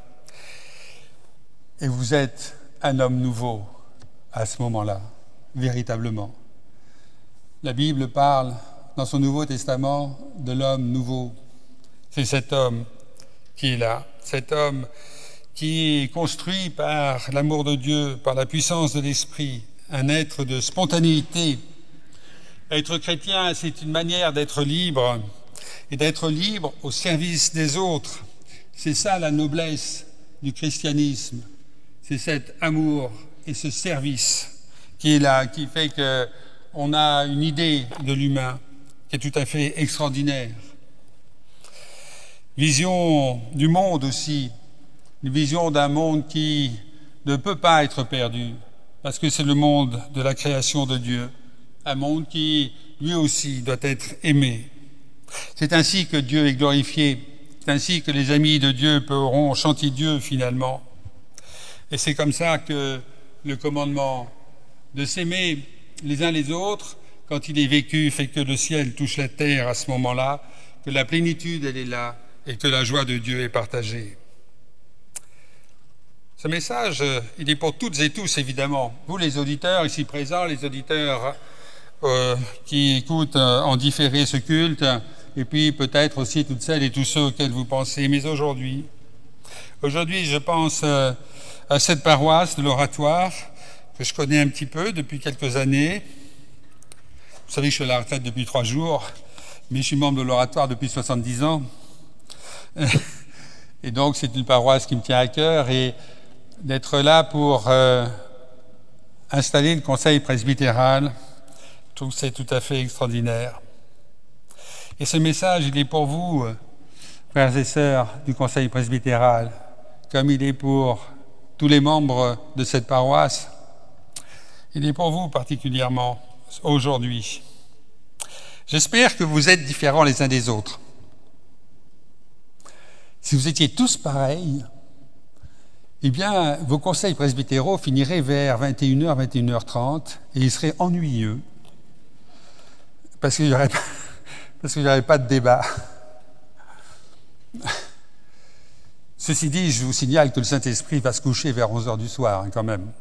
Et vous êtes un homme nouveau à ce moment-là, véritablement. La Bible parle dans son Nouveau Testament de l'homme nouveau. C'est cet homme qui est là, cet homme qui est construit par l'amour de Dieu, par la puissance de l'Esprit, un être de spontanéité. Être chrétien, c'est une manière d'être libre, et d'être libre au service des autres. C'est ça la noblesse du christianisme. C'est cet amour et ce service qui est là, qui fait qu'on a une idée de l'humain qui est tout à fait extraordinaire. Vision du monde aussi, une vision d'un monde qui ne peut pas être perdu, parce que c'est le monde de la création de Dieu, un monde qui, lui aussi, doit être aimé. C'est ainsi que Dieu est glorifié, c'est ainsi que les amis de Dieu pourront chanter Dieu finalement. Et c'est comme ça que le commandement de s'aimer les uns les autres, quand il est vécu, fait que le ciel touche la terre à ce moment-là, que la plénitude, elle est là, et que la joie de Dieu est partagée. Ce message, il est pour toutes et tous, évidemment. Vous, les auditeurs ici présents, les auditeurs euh, qui écoutent euh, en différé ce culte, et puis peut-être aussi toutes celles et tous ceux auxquels vous pensez. Mais aujourd'hui, aujourd'hui, je pense euh, à cette paroisse de l'Oratoire, que je connais un petit peu depuis quelques années. Vous savez que je suis à la retraite depuis trois jours, mais je suis membre de l'Oratoire depuis soixante-dix ans. Et donc, c'est une paroisse qui me tient à cœur. Et d'être là pour euh, installer le conseil presbytéral, je trouve que c'est tout à fait extraordinaire. Et ce message, il est pour vous, frères et sœurs du conseil presbytéral, comme il est pour tous les membres de cette paroisse. Il est pour vous particulièrement aujourd'hui. J'espère que vous êtes différents les uns des autres. Si vous étiez tous pareils, eh bien, vos conseils presbytéraux finiraient vers vingt et une heures, vingt et une heures trente, et ils seraient ennuyeux, parce qu'il n'y aurait, aurait pas de débat. Ceci dit, je vous signale que le Saint-Esprit va se coucher vers onze heures du soir, hein, quand même.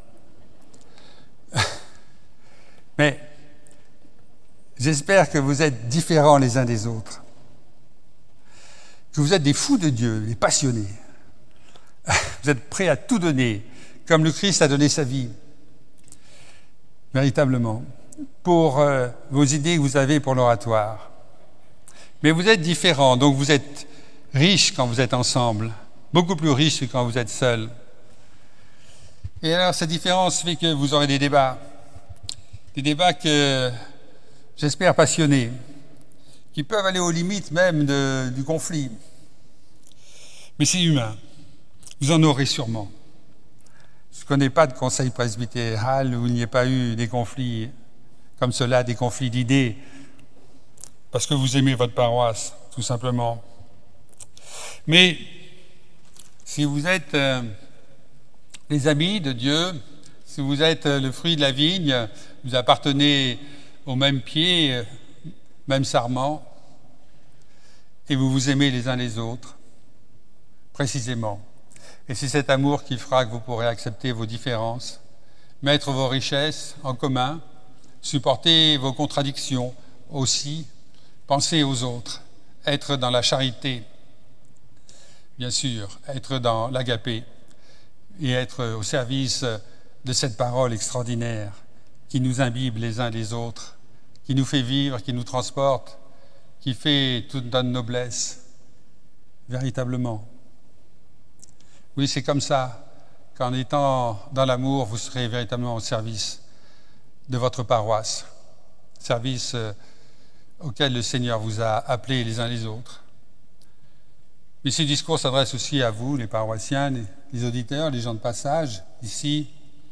Mais j'espère que vous êtes différents les uns des autres, que vous êtes des fous de Dieu, des passionnés. Vous êtes prêts à tout donner, comme le Christ a donné sa vie, véritablement, pour euh, vos idées que vous avez pour l'oratoire. Mais vous êtes différents, donc vous êtes riches quand vous êtes ensemble, beaucoup plus riches que quand vous êtes seuls. Et alors, cette différence fait que vous aurez des débats, des débats que j'espère passionnés, qui peuvent aller aux limites même de, du conflit. Mais c'est humain. Vous en aurez sûrement. Je ne connais pas de conseil presbytéral où il n'y ait pas eu des conflits comme cela, des conflits d'idées, parce que vous aimez votre paroisse, tout simplement. Mais si vous êtes euh, les amis de Dieu, si vous êtes le fruit de la vigne, vous appartenez au même pied, même sarment, et vous vous aimez les uns les autres, précisément. Et c'est cet amour qui fera que vous pourrez accepter vos différences, mettre vos richesses en commun, supporter vos contradictions aussi, penser aux autres, être dans la charité, bien sûr, être dans l'agapé et être au service de cette parole extraordinaire qui nous imbibe les uns les autres, qui nous fait vivre, qui nous transporte, qui fait toute notre noblesse, véritablement. Oui, c'est comme ça qu'en étant dans l'amour, vous serez véritablement au service de votre paroisse, service auquel le Seigneur vous a appelés les uns les autres. Mais ce discours s'adresse aussi à vous, les paroissiens, les, les auditeurs, les gens de passage, ici,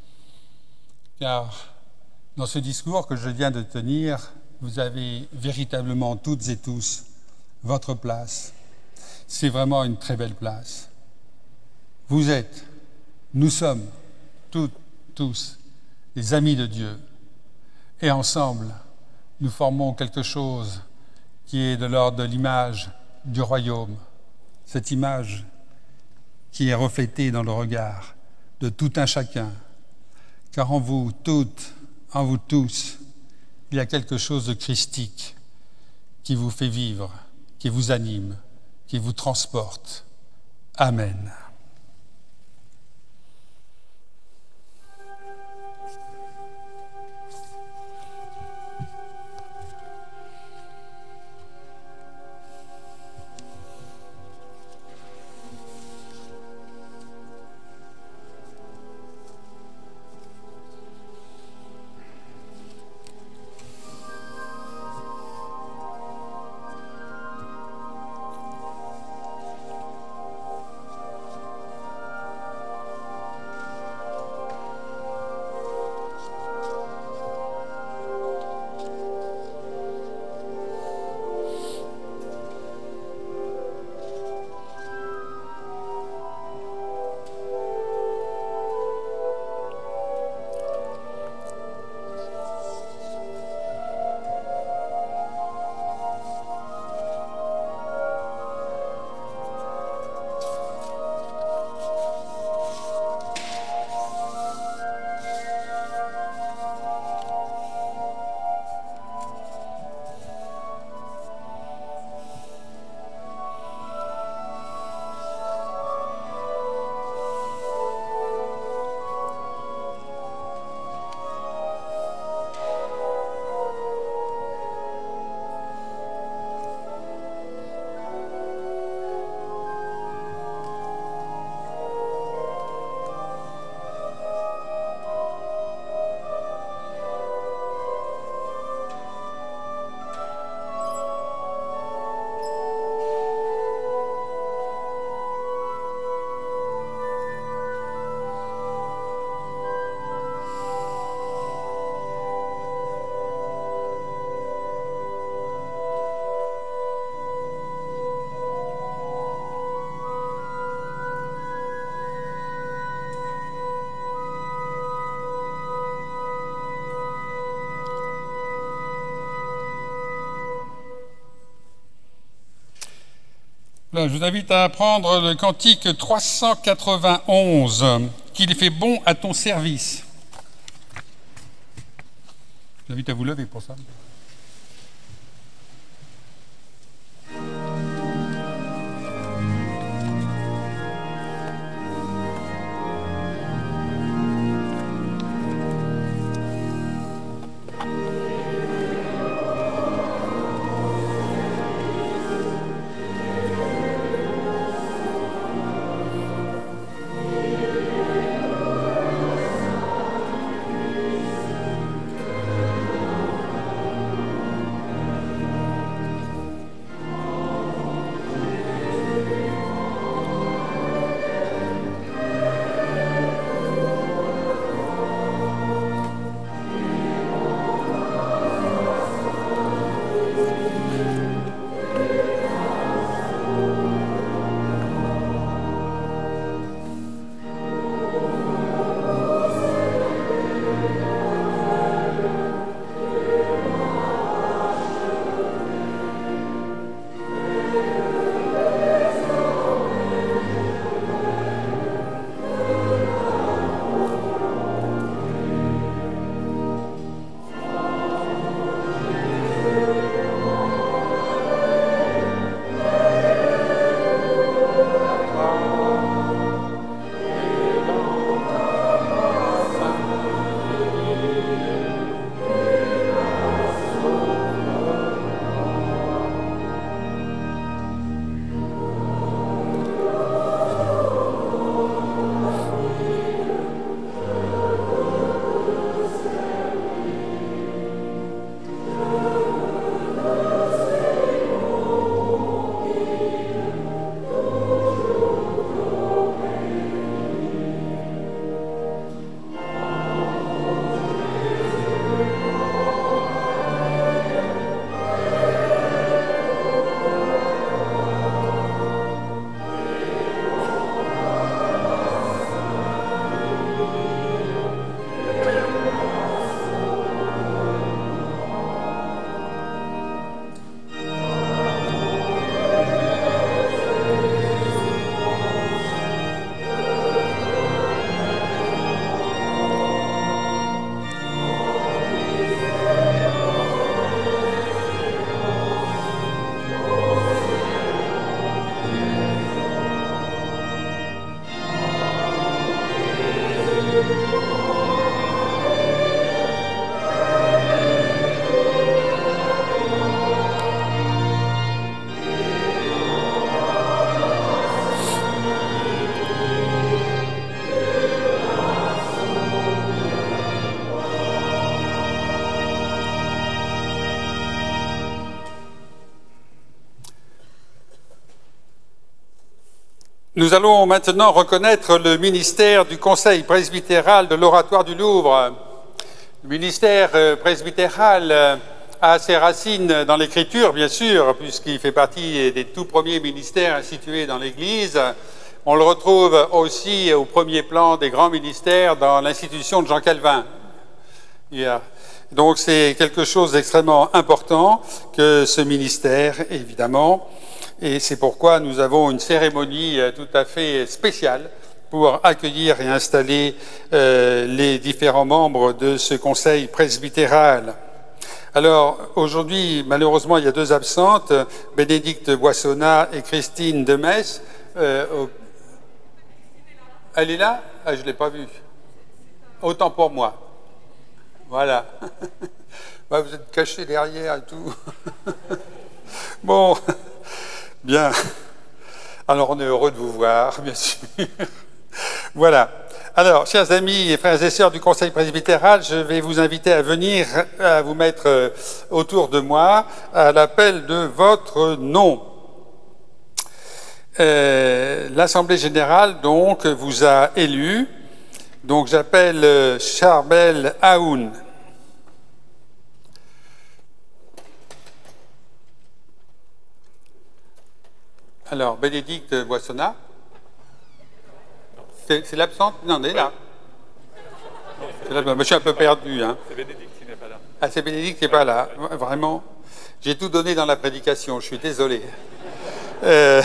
car dans ce discours que je viens de tenir, vous avez véritablement toutes et tous votre place. C'est vraiment une très belle place. Vous êtes, nous sommes, toutes, tous, les amis de Dieu. Et ensemble, nous formons quelque chose qui est de l'ordre de l'image du royaume. Cette image qui est reflétée dans le regard de tout un chacun. Car en vous toutes, en vous tous, il y a quelque chose de christique qui vous fait vivre, qui vous anime, qui vous transporte. Amen. Là, je vous invite à prendre le cantique trois cent quatre-vingt-onze, « Qu'il fait bon à ton service ». Je vous invite à vous lever pour ça. Amen. Nous allons maintenant reconnaître le ministère du Conseil presbytéral de l'Oratoire du Louvre. Le ministère presbytéral a ses racines dans l'Écriture, bien sûr, puisqu'il fait partie des tout premiers ministères institués dans l'Église. On le retrouve aussi au premier plan des grands ministères dans l'institution de Jean Calvin. Donc c'est quelque chose d'extrêmement important que ce ministère, évidemment. Et c'est pourquoi nous avons une cérémonie tout à fait spéciale pour accueillir et installer euh, les différents membres de ce conseil presbytéral. Alors, aujourd'hui, malheureusement, il y a deux absentes, Bénédicte Boissonnat et Christine Demesse. Euh, au... Elle est là? Ah, je ne l'ai pas vue. Autant pour moi. Voilà. Bah, vous êtes cachés derrière et tout. Bon... Bien. Alors, on est heureux de vous voir, bien sûr. Voilà. Alors, chers amis et frères et sœurs du Conseil presbytéral, je vais vous inviter à venir, à vous mettre autour de moi à l'appel de votre nom. Euh, L'Assemblée générale, donc, vous a élu. Donc, j'appelle Charbel Aoun. Alors, Bénédicte Boissonnat. C'est l'absente? Non, elle est là. là. Je suis un peu perdu. Hein. C'est Bénédicte qui n'est pas là. Ah, c'est Bénédicte qui n'est pas là. Vraiment. J'ai tout donné dans la prédication, je suis désolé. Euh...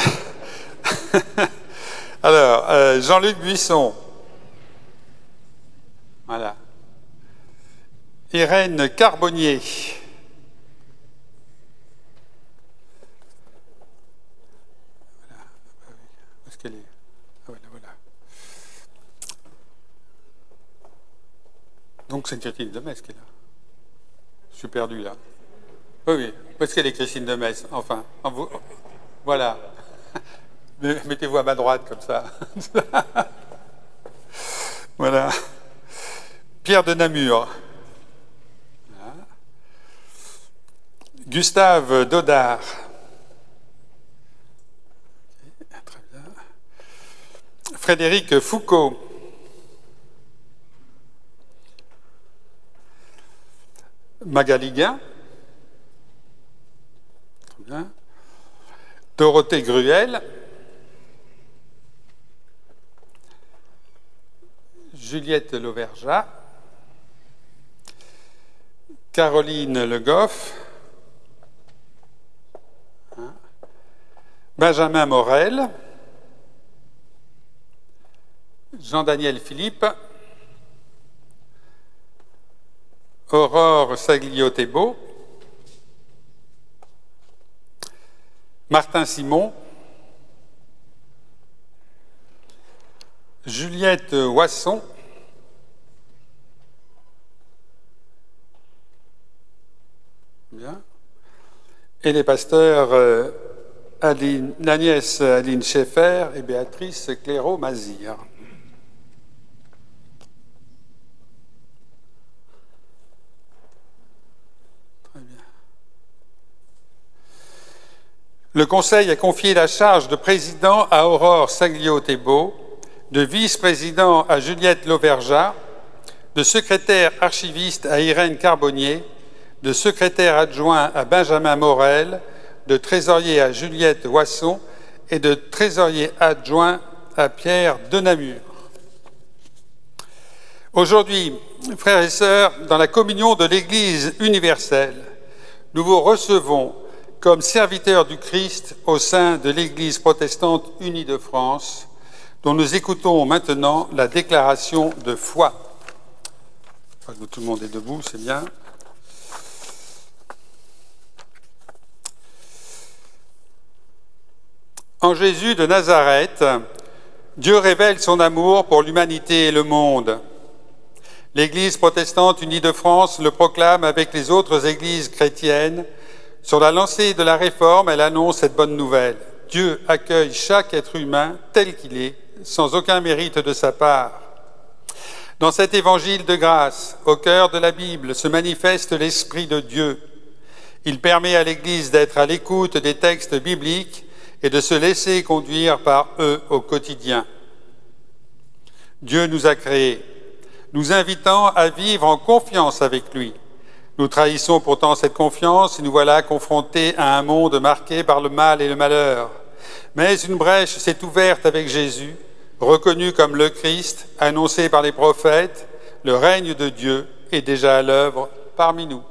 Alors, euh, Jean-Luc Buisson. Voilà. Irène Carbonnier. Donc c'est Christine de Metz qui est là. Je suis perdu là. Oui, oui, parce qu'elle est Christine de Metz. Enfin, en vous... voilà. Mettez-vous à ma droite comme ça. Voilà. Pierre de Namur. Voilà. Gustave Dodard. Okay, très bien. Frédéric Foucault. Magali Guin. Très bien. Dorothée Gruel. Juliette Lauvergeat. Caroline Le Goff. Benjamin Morel. Jean-Daniel Philippe. Aurore Saglio-Thébault, Martin Simon, Juliette Wasson, bien, et les pasteurs euh, Aline, Agnès Aline Schaeffer et Béatrice Clairaut-Mazir. Le Conseil a confié la charge de président à Aurore Saglio-Thébault, de vice-président à Juliette Lauvergeat, de secrétaire archiviste à Irène Carbonnier, de secrétaire adjoint à Benjamin Morel, de trésorier à Juliette Wasson et de trésorier adjoint à Pierre de Namur. Aujourd'hui, frères et sœurs, dans la communion de l'Église universelle, nous vous recevons comme serviteurs du Christ au sein de l'Église protestante unie de France, dont nous écoutons maintenant la déclaration de foi. Tout le monde est debout, c'est bien. En Jésus de Nazareth, Dieu révèle son amour pour l'humanité et le monde. L'Église protestante unie de France le proclame avec les autres églises chrétiennes. Sur la lancée de la Réforme, elle annonce cette bonne nouvelle. Dieu accueille chaque être humain tel qu'il est, sans aucun mérite de sa part. Dans cet évangile de grâce, au cœur de la Bible, se manifeste l'Esprit de Dieu. Il permet à l'Église d'être à l'écoute des textes bibliques et de se laisser conduire par eux au quotidien. Dieu nous a créés, nous invitant à vivre en confiance avec lui. Nous trahissons pourtant cette confiance et nous voilà confrontés à un monde marqué par le mal et le malheur. Mais une brèche s'est ouverte avec Jésus, reconnu comme le Christ, annoncé par les prophètes. Le règne de Dieu est déjà à l'œuvre parmi nous.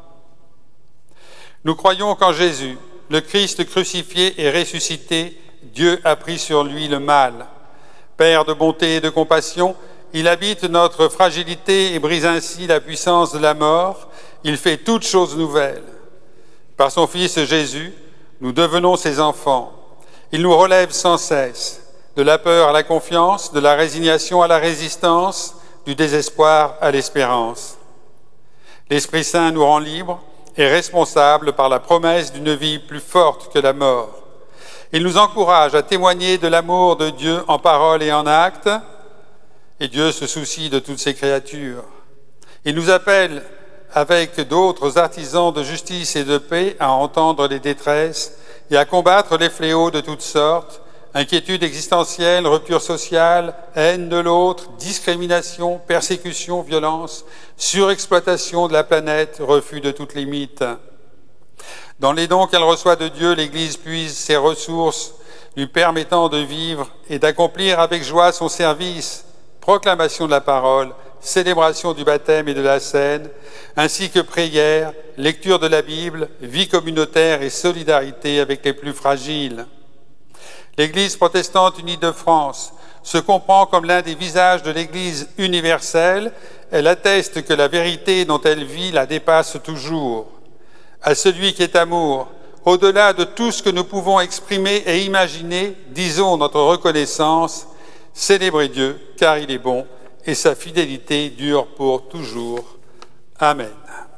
Nous croyons qu'en Jésus, le Christ crucifié et ressuscité, Dieu a pris sur lui le mal. Père de bonté et de compassion, il habite notre fragilité et brise ainsi la puissance de la mort. Il fait toutes choses nouvelles. Par son Fils Jésus, nous devenons ses enfants. Il nous relève sans cesse, de la peur à la confiance, de la résignation à la résistance, du désespoir à l'espérance. L'Esprit Saint nous rend libres et responsables par la promesse d'une vie plus forte que la mort. Il nous encourage à témoigner de l'amour de Dieu en parole et en acte, et Dieu se soucie de toutes ses créatures. Il nous appelle, avec d'autres artisans de justice et de paix, à entendre les détresses et à combattre les fléaux de toutes sortes, inquiétude existentielle, rupture sociale, haine de l'autre, discrimination, persécution, violence, surexploitation de la planète, refus de toute limite. Dans les dons qu'elle reçoit de Dieu, l'Église puise ses ressources, lui permettant de vivre et d'accomplir avec joie son service, proclamation de la parole, célébration du baptême et de la scène, ainsi que prière, lecture de la Bible, vie communautaire et solidarité avec les plus fragiles. L'Église protestante unie de France se comprend comme l'un des visages de l'Église universelle. Elle atteste que la vérité dont elle vit la dépasse toujours. À celui qui est amour, au-delà de tout ce que nous pouvons exprimer et imaginer, disons notre reconnaissance, célébrez Dieu, car il est bon, et sa fidélité dure pour toujours. Amen.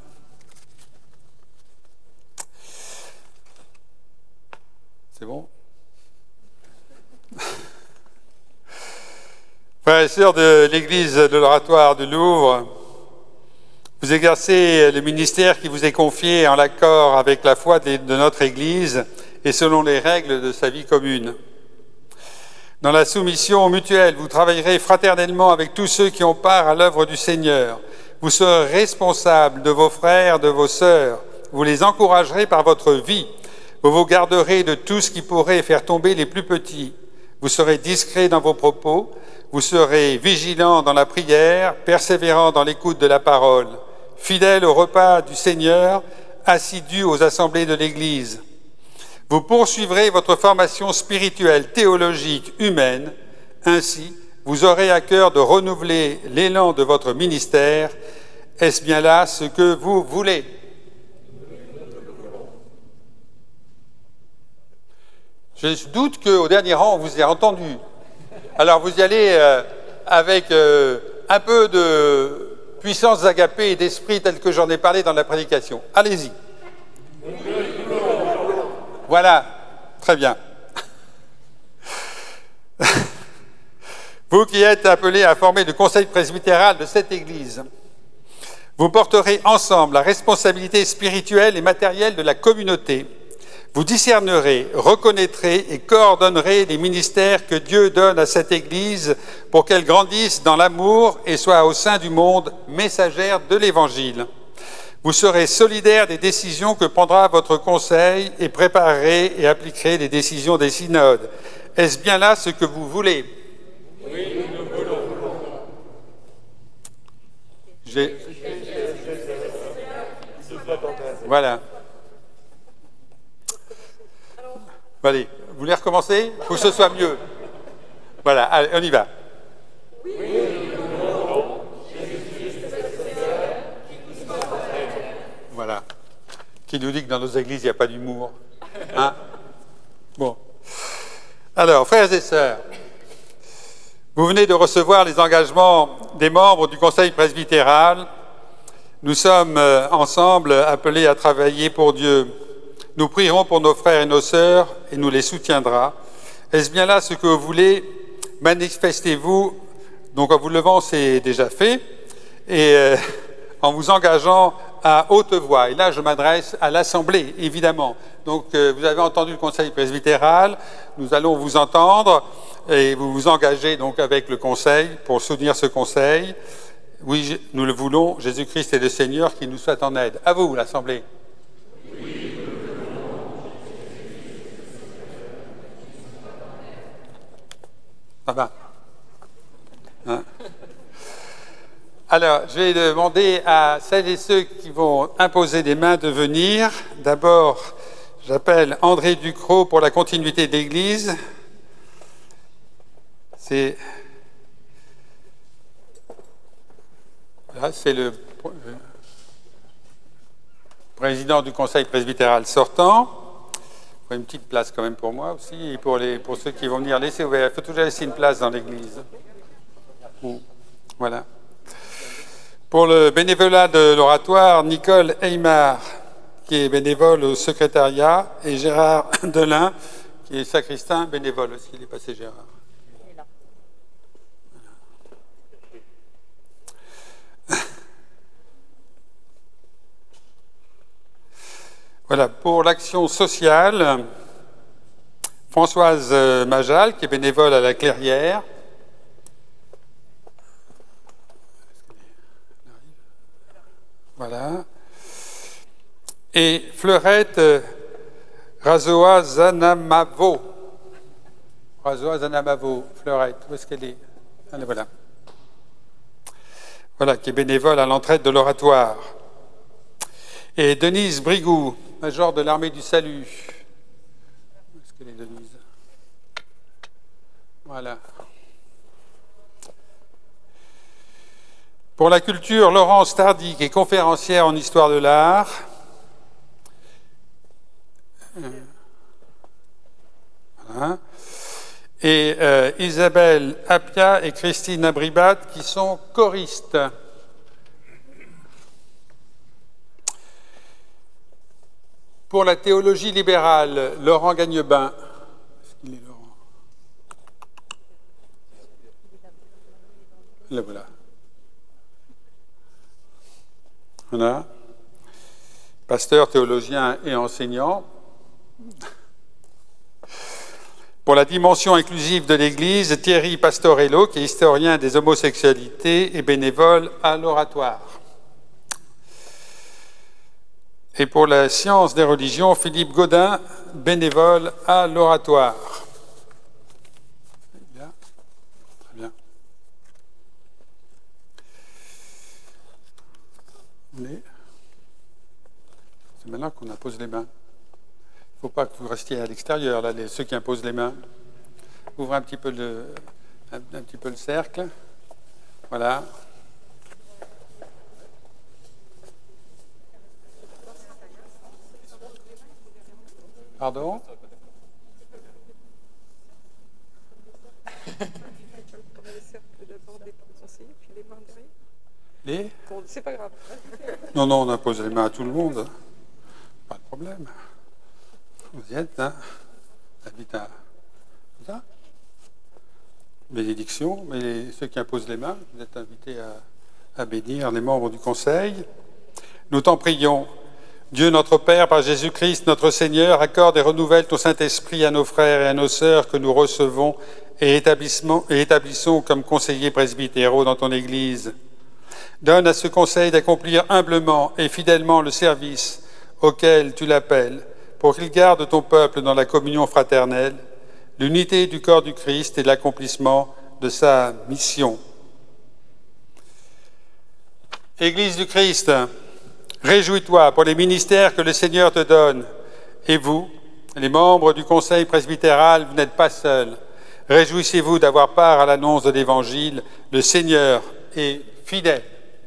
C'est bon? Frères et sœurs de l'Église de l'Oratoire du Louvre, vous exercez le ministère qui vous est confié en accord avec la foi de notre Église et selon les règles de sa vie commune. Dans la soumission mutuelle, vous travaillerez fraternellement avec tous ceux qui ont part à l'œuvre du Seigneur. Vous serez responsables de vos frères, de vos sœurs. Vous les encouragerez par votre vie. Vous vous garderez de tout ce qui pourrait faire tomber les plus petits. Vous serez discrets dans vos propos. Vous serez vigilants dans la prière, persévérants dans l'écoute de la parole, fidèles au repas du Seigneur, assidus aux assemblées de l'Église. Vous poursuivrez votre formation spirituelle, théologique, humaine. Ainsi, vous aurez à cœur de renouveler l'élan de votre ministère. Est-ce bien là ce que vous voulez? Je doute qu'au dernier rang, on vous ait entendu. Alors vous y allez euh, avec euh, un peu de puissance agapée et d'esprit tel que j'en ai parlé dans la prédication. Allez-y. Voilà, très bien. Vous qui êtes appelés à former le conseil presbytéral de cette Église, vous porterez ensemble la responsabilité spirituelle et matérielle de la communauté. Vous discernerez, reconnaîtrez et coordonnerez les ministères que Dieu donne à cette Église pour qu'elle grandisse dans l'amour et soit au sein du monde messagère de l'Évangile. Vous serez solidaires des décisions que prendra votre conseil et préparerez et appliquerez les décisions des synodes. Est-ce bien là ce que vous voulez? Oui, nous voulons. J'ai... Voilà. Allez, vous voulez recommencer? Il faut que ce soit mieux. Voilà, allez, on y va. Oui, nous voulons. Voilà. Qui nous dit que dans nos églises, il n'y a pas d'humour. Hein? Bon. Alors, frères et sœurs, vous venez de recevoir les engagements des membres du Conseil presbytéral, nous sommes ensemble appelés à travailler pour Dieu. Nous prierons pour nos frères et nos sœurs et nous les soutiendra. Est-ce bien là ce que vous voulez? Manifestez-vous. Donc en vous levant, c'est déjà fait. Et euh, en vous engageant à haute voix. Et là, je m'adresse à l'Assemblée, évidemment. Donc, euh, vous avez entendu le Conseil presbytéral. Nous allons vous entendre et vous vous engagez donc avec le Conseil pour soutenir ce Conseil. Oui, nous le voulons. Jésus-Christ est le Seigneur, qui nous soit en aide. À vous, l'Assemblée. Oui. Ça va. Hein? Alors, je vais demander à celles et ceux qui vont imposer des mains de venir. D'abord, j'appelle André Ducrot pour la continuité de l'Église. C'est là, c'est le président du Conseil presbytéral sortant. Il faut une petite place quand même pour moi aussi, et pour, les, pour ceux qui vont venir laisser ouvert. Il faut toujours laisser une place dans l'Église. Voilà. Pour le bénévolat de l'oratoire, Nicole Aymar, qui est bénévole au secrétariat, et Gérard Delin, qui est sacristain bénévole aussi. Il est passé, Gérard. Voilà, pour l'action sociale, Françoise Majal, qui est bénévole à la Clairière. Voilà. Et Fleurette Razoa Zanamavo. Razoa Zanamavo, Fleurette, où est-ce qu'elle est? Allez, voilà. Voilà, qui est bénévole à l'entraide de l'oratoire. Et Denise Brigou, major de l'armée du salut. Où est-ce qu'elle est, Denise? Voilà. Pour la culture, Laurence Tardy, qui est conférencière en histoire de l'art. Voilà. Et euh, Isabelle Appia et Christine Abribat, qui sont choristes. Pour la théologie libérale, Laurent Gagnebin. Est-ce qu'il est Laurent? Là, voilà. Voilà. Pasteur, théologien et enseignant. Pour la dimension inclusive de l'Église, Thierry Pastorello, qui est historien des homosexualités et bénévole à l'oratoire. Et pour la science des religions, Philippe Gaudin, bénévole à l'oratoire. Bien. Très bien. C'est maintenant qu'on impose les mains. Il ne faut pas que vous restiez à l'extérieur, là, les, ceux qui imposent les mains. Ouvrez un petit peu le, un, un petit peu le cercle. Voilà. Pardon? Les? C'est pas grave. Non, non, on impose les mains à tout le monde. Pas de problème. Vous y êtes, hein? Invite à ça. Bénédiction, mais les, ceux qui imposent les mains, vous êtes invités à, à bénir les membres du Conseil. Nous t'en prions. Dieu notre Père, par Jésus-Christ, notre Seigneur, accorde et renouvelle ton Saint-Esprit à nos frères et à nos sœurs que nous recevons et établissons comme conseillers presbytéraux dans ton Église. Donne à ce Conseil d'accomplir humblement et fidèlement le service auquel tu l'appelles, pour qu'il garde ton peuple dans la communion fraternelle, l'unité du corps du Christ et l'accomplissement de sa mission. Église du Christ, réjouis-toi pour les ministères que le Seigneur te donne. Et vous, les membres du Conseil presbytéral, vous n'êtes pas seuls. Réjouissez-vous d'avoir part à l'annonce de l'Évangile. Le Seigneur est fidèle.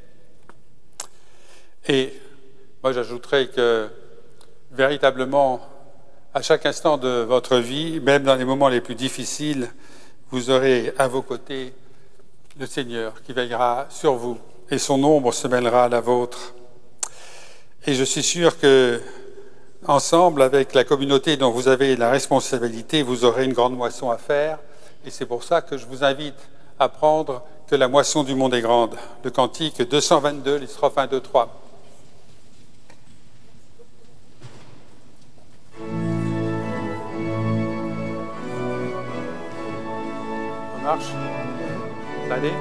Et moi, j'ajouterais que, véritablement, à chaque instant de votre vie, même dans les moments les plus difficiles, vous aurez à vos côtés le Seigneur qui veillera sur vous et son ombre se mêlera à la vôtre. Et je suis sûr que, ensemble, avec la communauté dont vous avez la responsabilité, vous aurez une grande moisson à faire. Et c'est pour ça que je vous invite à prendre que la moisson du monde est grande. Le cantique deux cent vingt-deux, les strophes un, deux, trois. Ça marche? Allez.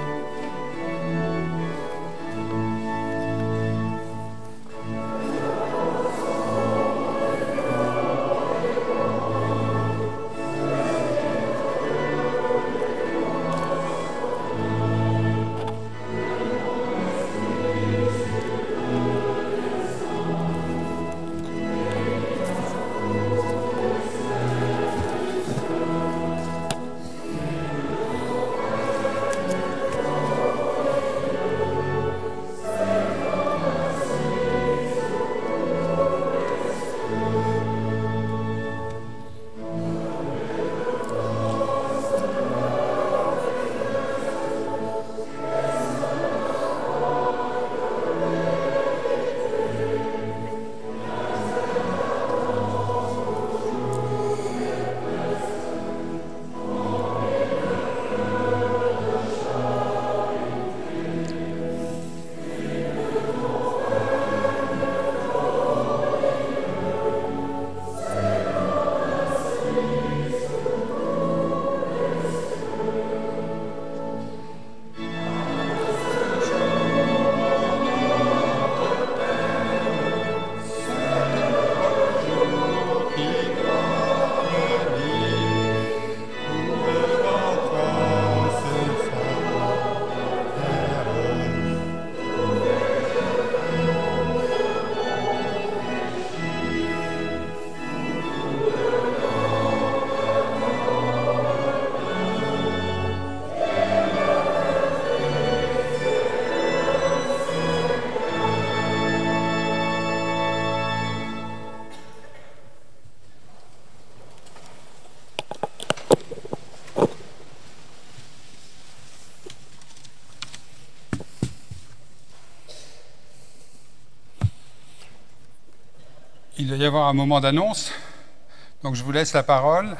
Il va y avoir un moment d'annonce, donc je vous laisse la parole.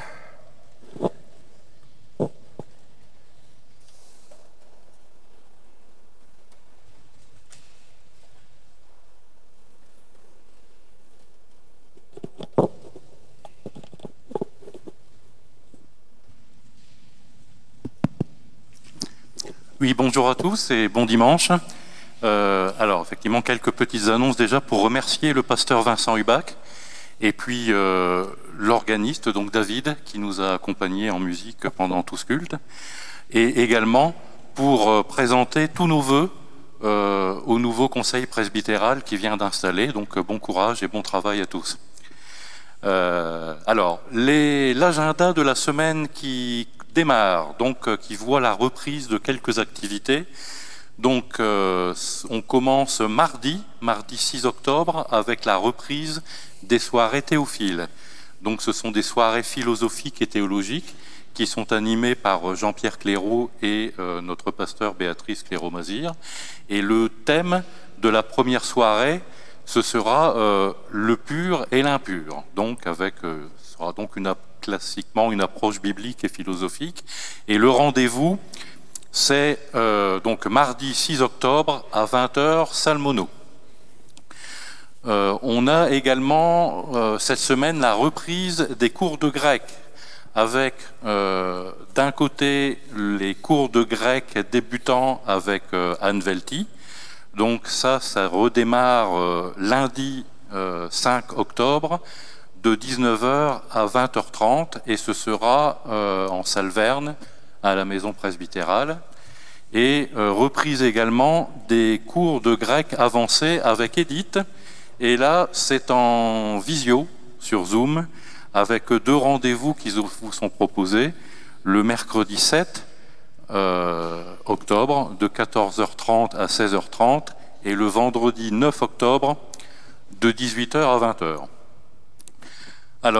Oui, bonjour à tous et bon dimanche. Euh, alors, effectivement, quelques petites annonces déjà pour remercier le pasteur Vincent Hubac et puis euh, l'organiste, donc David, qui nous a accompagnés en musique pendant tout ce culte, et également pour euh, présenter tous nos vœux euh, au nouveau conseil presbytéral qui vient d'installer. Donc, bon courage et bon travail à tous. Euh, alors, l'agenda de la semaine qui démarre, donc euh, qui voit la reprise de quelques activités. Donc, euh, on commence mardi, mardi six octobre, avec la reprise des soirées théophiles. Donc, ce sont des soirées philosophiques et théologiques qui sont animées par Jean-Pierre Clairaut et euh, notre pasteur Béatrice Clairaut-Mazir. Et le thème de la première soirée, ce sera euh, le pur et l'impur. Donc, avec, euh, ce sera donc une, classiquement une approche biblique et philosophique. Et le rendez-vous, c'est euh, donc mardi six octobre à vingt heures, salle Monod. Euh, on a également euh, cette semaine la reprise des cours de grec, avec euh, d'un côté les cours de grec débutants avec euh, Anne Velti. Donc ça, ça redémarre euh, lundi euh, cinq octobre de dix-neuf heures à vingt heures trente et ce sera euh, en salle Verne, à la maison presbytérale, et euh, reprise également des cours de grec avancés avec Edith. Et là, c'est en visio, sur Zoom, avec deux rendez-vous qui vous sont proposés, le mercredi sept euh, octobre, de quatorze heures trente à seize heures trente, et le vendredi neuf octobre, de dix-huit heures à vingt heures. Alors,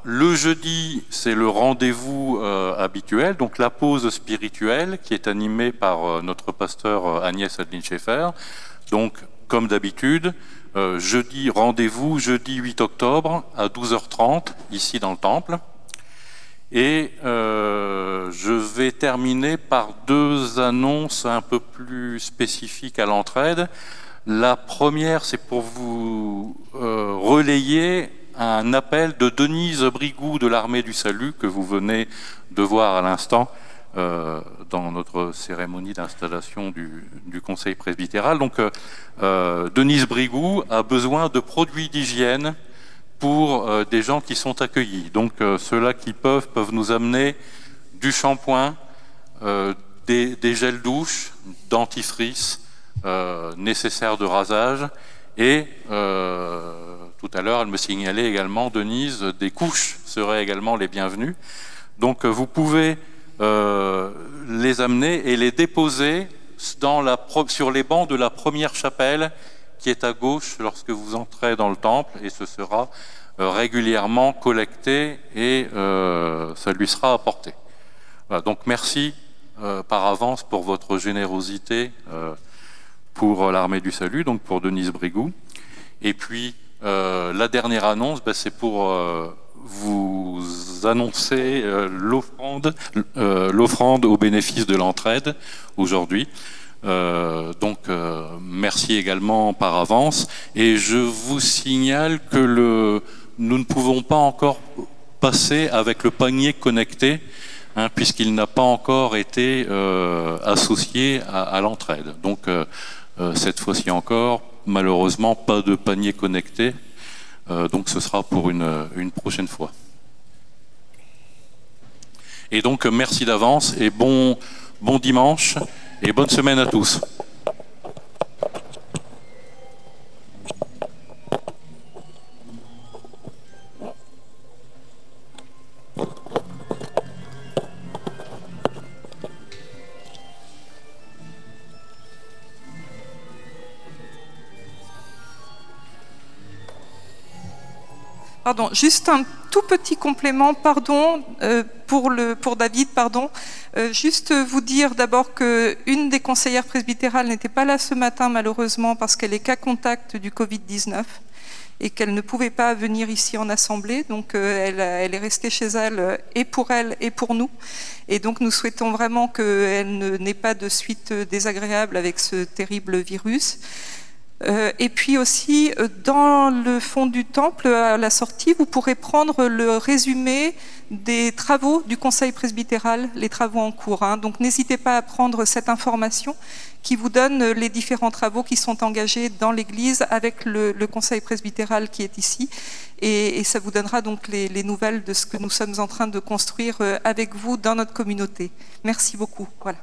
le jeudi, c'est le rendez-vous euh, habituel, donc la pause spirituelle qui est animée par euh, notre pasteur euh, Agnès Adeline-Schaeffer. Donc, comme d'habitude, euh, jeudi, rendez-vous, jeudi huit octobre à douze heures trente, ici dans le temple. Et euh, je vais terminer par deux annonces un peu plus spécifiques à l'entraide. La première, c'est pour vous euh, relayer un appel de Denise Brigou de l'Armée du Salut que vous venez de voir à l'instant euh, dans notre cérémonie d'installation du, du Conseil presbytéral. Donc, euh, Denise Brigou a besoin de produits d'hygiène pour euh, des gens qui sont accueillis. Donc, euh, ceux-là qui peuvent peuvent nous amener du shampoing, euh, des, des gels douche, dentifrice, euh, nécessaires de rasage et euh, tout à l'heure, elle me signalait également, Denise, des couches seraient également les bienvenues. Donc, vous pouvez euh, les amener et les déposer dans la, sur les bancs de la première chapelle qui est à gauche lorsque vous entrez dans le temple, et ce sera euh, régulièrement collecté et euh, ça lui sera apporté. Voilà, donc, merci euh, par avance pour votre générosité euh, pour l'Armée du Salut, donc pour Denise Brigou. Et puis, Euh, la dernière annonce, ben, c'est pour euh, vous annoncer euh, l'offrande euh, l'offrande au bénéfice de l'entraide aujourd'hui. Euh, donc, euh, merci également par avance. Et je vous signale que le, nous ne pouvons pas encore passer avec le panier connecté, hein, puisqu'il n'a pas encore été euh, associé à, à l'entraide. Donc, euh, euh, cette fois-ci encore, malheureusement, pas de panier connecté, euh, donc ce sera pour une, une prochaine fois. Et donc, merci d'avance et bon, bon dimanche et bonne semaine à tous. Pardon, juste un tout petit complément, pardon, euh, pour, le, pour David, pardon. Euh, juste vous dire d'abord qu'une des conseillères presbytérales n'était pas là ce matin, malheureusement, parce qu'elle est cas contact du Covid dix-neuf et qu'elle ne pouvait pas venir ici en assemblée. Donc, euh, elle, elle est restée chez elle, et pour elle et pour nous. Et donc, nous souhaitons vraiment qu'elle n'ait pas de suite désagréable avec ce terrible virus. Euh, et puis aussi, euh, dans le fond du temple, à la sortie, vous pourrez prendre le résumé des travaux du Conseil presbytéral, les travaux en cours. Hein. Donc n'hésitez pas à prendre cette information qui vous donne les différents travaux qui sont engagés dans l'Église avec le, le Conseil presbytéral qui est ici. Et, et ça vous donnera donc les, les nouvelles de ce que nous sommes en train de construire avec vous dans notre communauté. Merci beaucoup. Voilà.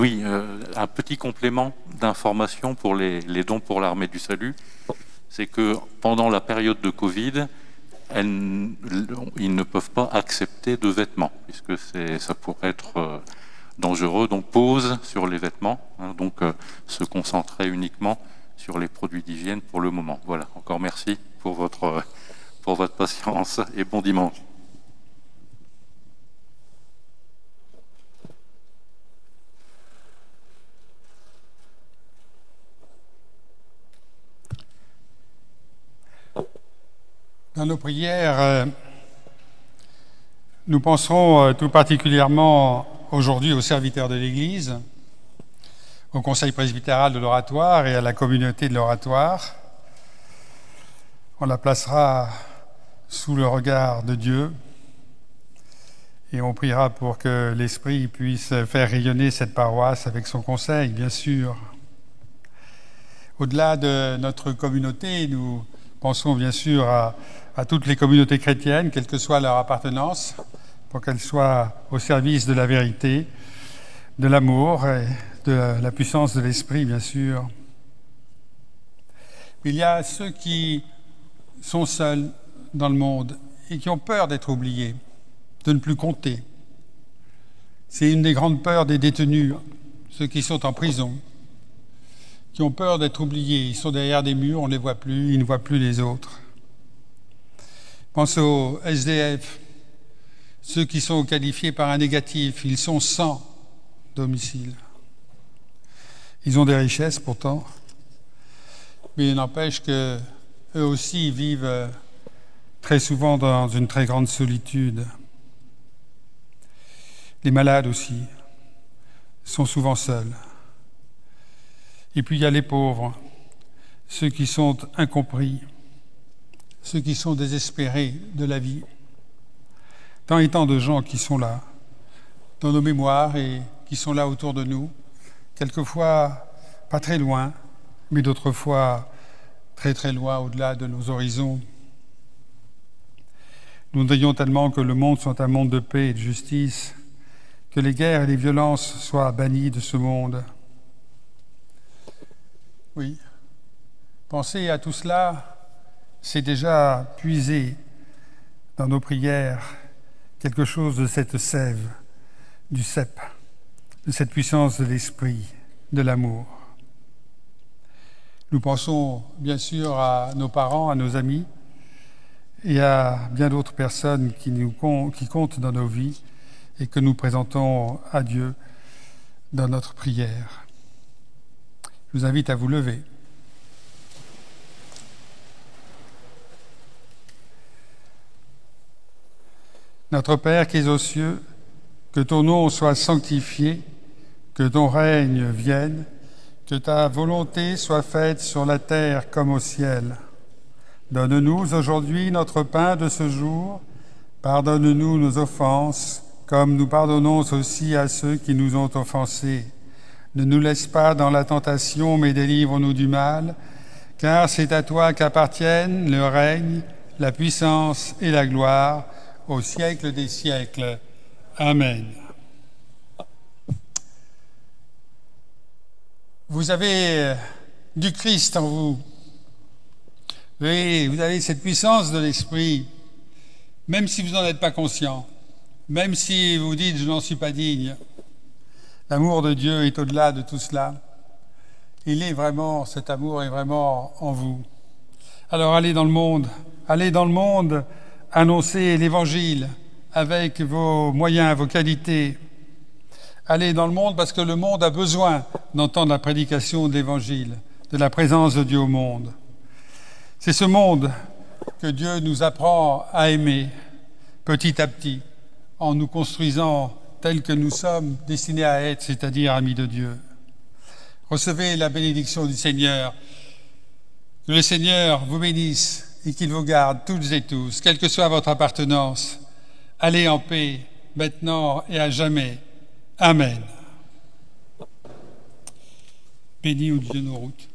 oui, euh, un petit complément d'information pour les, les dons pour l'Armée du Salut, c'est que pendant la période de Covid, elles, ils ne peuvent pas accepter de vêtements, puisque c'est, ça pourrait être euh, dangereux. Donc pause sur les vêtements, hein, donc euh, se concentrer uniquement sur les produits d'hygiène pour le moment. Voilà, encore merci pour votre, euh, pour votre patience et bon dimanche. Dans nos prières, euh, nous penserons euh, tout particulièrement aujourd'hui aux serviteurs de l'Église, au conseil presbytéral de l'oratoire et à la communauté de l'oratoire. On la placera sous le regard de Dieu et on priera pour que l'Esprit puisse faire rayonner cette paroisse avec son conseil, bien sûr. Au-delà de notre communauté, nous pensons bien sûr à, à toutes les communautés chrétiennes, quelle que soit leur appartenance, pour qu'elles soient au service de la vérité, de l'amour et de la puissance de l'Esprit, bien sûr. Il y a ceux qui sont seuls dans le monde et qui ont peur d'être oubliés, de ne plus compter. C'est une des grandes peurs des détenus, ceux qui sont en prison, qui ont peur d'être oubliés. Ils sont derrière des murs, on ne les voit plus, ils ne voient plus les autres. Pensez aux S D F, ceux qui sont qualifiés par un négatif, ils sont sans domicile. Ils ont des richesses pourtant, mais il n'empêche qu'eux aussi vivent très souvent dans une très grande solitude. Les malades aussi sont souvent seuls. Et puis il y a les pauvres, ceux qui sont incompris, ceux qui sont désespérés de la vie. Tant et tant de gens qui sont là, dans nos mémoires et qui sont là autour de nous, quelquefois pas très loin, mais d'autres fois très très loin au-delà de nos horizons. Nous voudrions tellement que le monde soit un monde de paix et de justice, que les guerres et les violences soient bannies de ce monde. Oui, penser à tout cela, c'est déjà puiser dans nos prières quelque chose de cette sève, du cep, de cette puissance de l'esprit, de l'amour. Nous pensons bien sûr à nos parents, à nos amis et à bien d'autres personnes qui, nous, qui comptent dans nos vies et que nous présentons à Dieu dans notre prière. Je vous invite à vous lever. Notre Père qui es aux cieux, que ton nom soit sanctifié, que ton règne vienne, que ta volonté soit faite sur la terre comme au ciel. Donne-nous aujourd'hui notre pain de ce jour. Pardonne-nous nos offenses, comme nous pardonnons aussi à ceux qui nous ont offensés. Ne nous laisse pas dans la tentation, mais délivre-nous du mal, car c'est à toi qu'appartiennent le règne, la puissance et la gloire, au siècle des siècles. Amen. Vous avez du Christ en vous. Oui, vous avez cette puissance de l'Esprit, même si vous n'en êtes pas conscient, même si vous dites « je n'en suis pas digne ». L'amour de Dieu est au-delà de tout cela. Il est vraiment, cet amour est vraiment en vous. Alors allez dans le monde, allez dans le monde, annoncez l'Évangile avec vos moyens, vos qualités. Allez dans le monde parce que le monde a besoin d'entendre la prédication de l'Évangile, de la présence de Dieu au monde. C'est ce monde que Dieu nous apprend à aimer petit à petit, en nous construisant tels que nous sommes destinés à être, c'est-à-dire amis de Dieu. Recevez la bénédiction du Seigneur. Que le Seigneur vous bénisse et qu'il vous garde toutes et tous, quelle que soit votre appartenance. Allez en paix, maintenant et à jamais. Amen. Bénis au Dieu nos routes.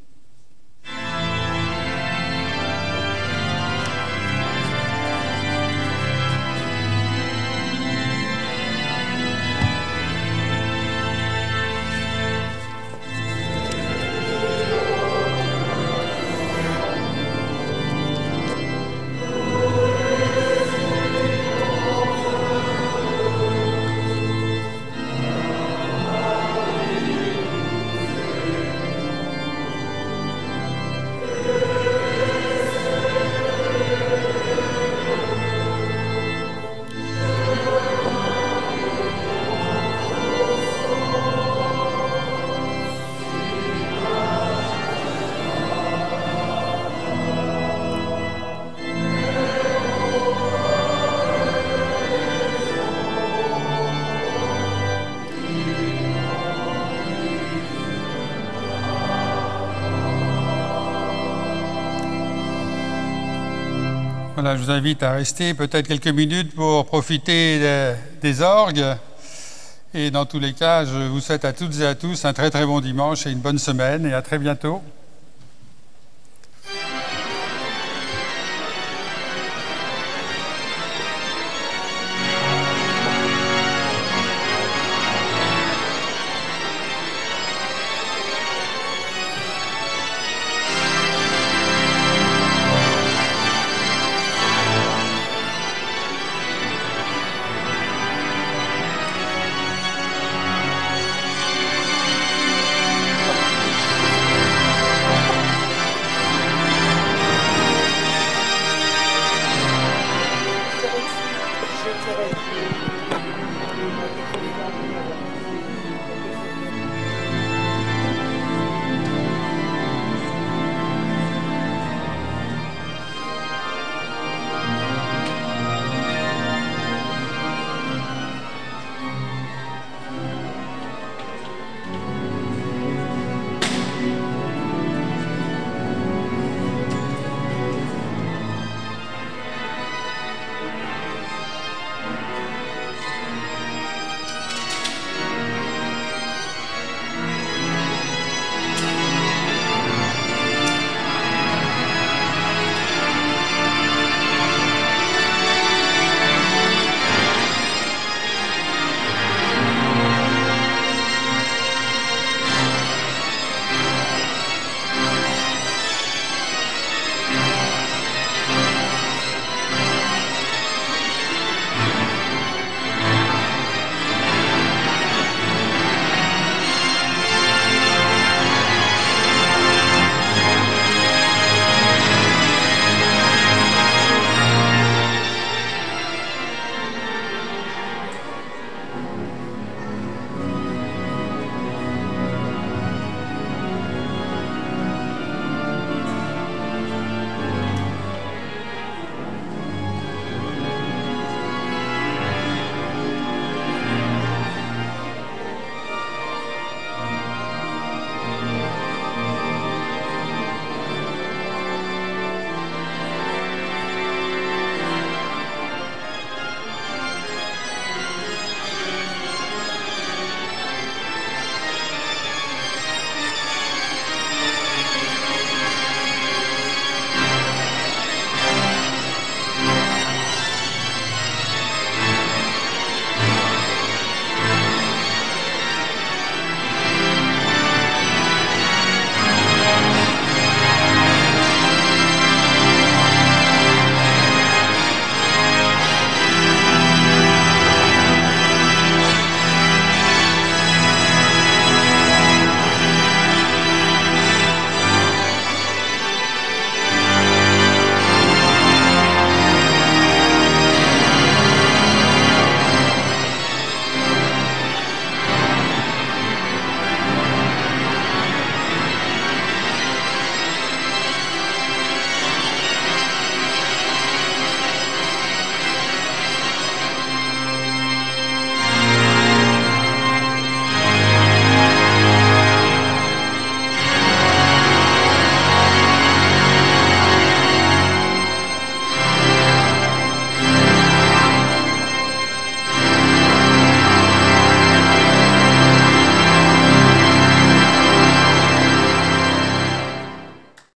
Voilà, je vous invite à rester peut-être quelques minutes pour profiter des, des orgues. Et dans tous les cas, je vous souhaite à toutes et à tous un très très bon dimanche et une bonne semaine et à très bientôt.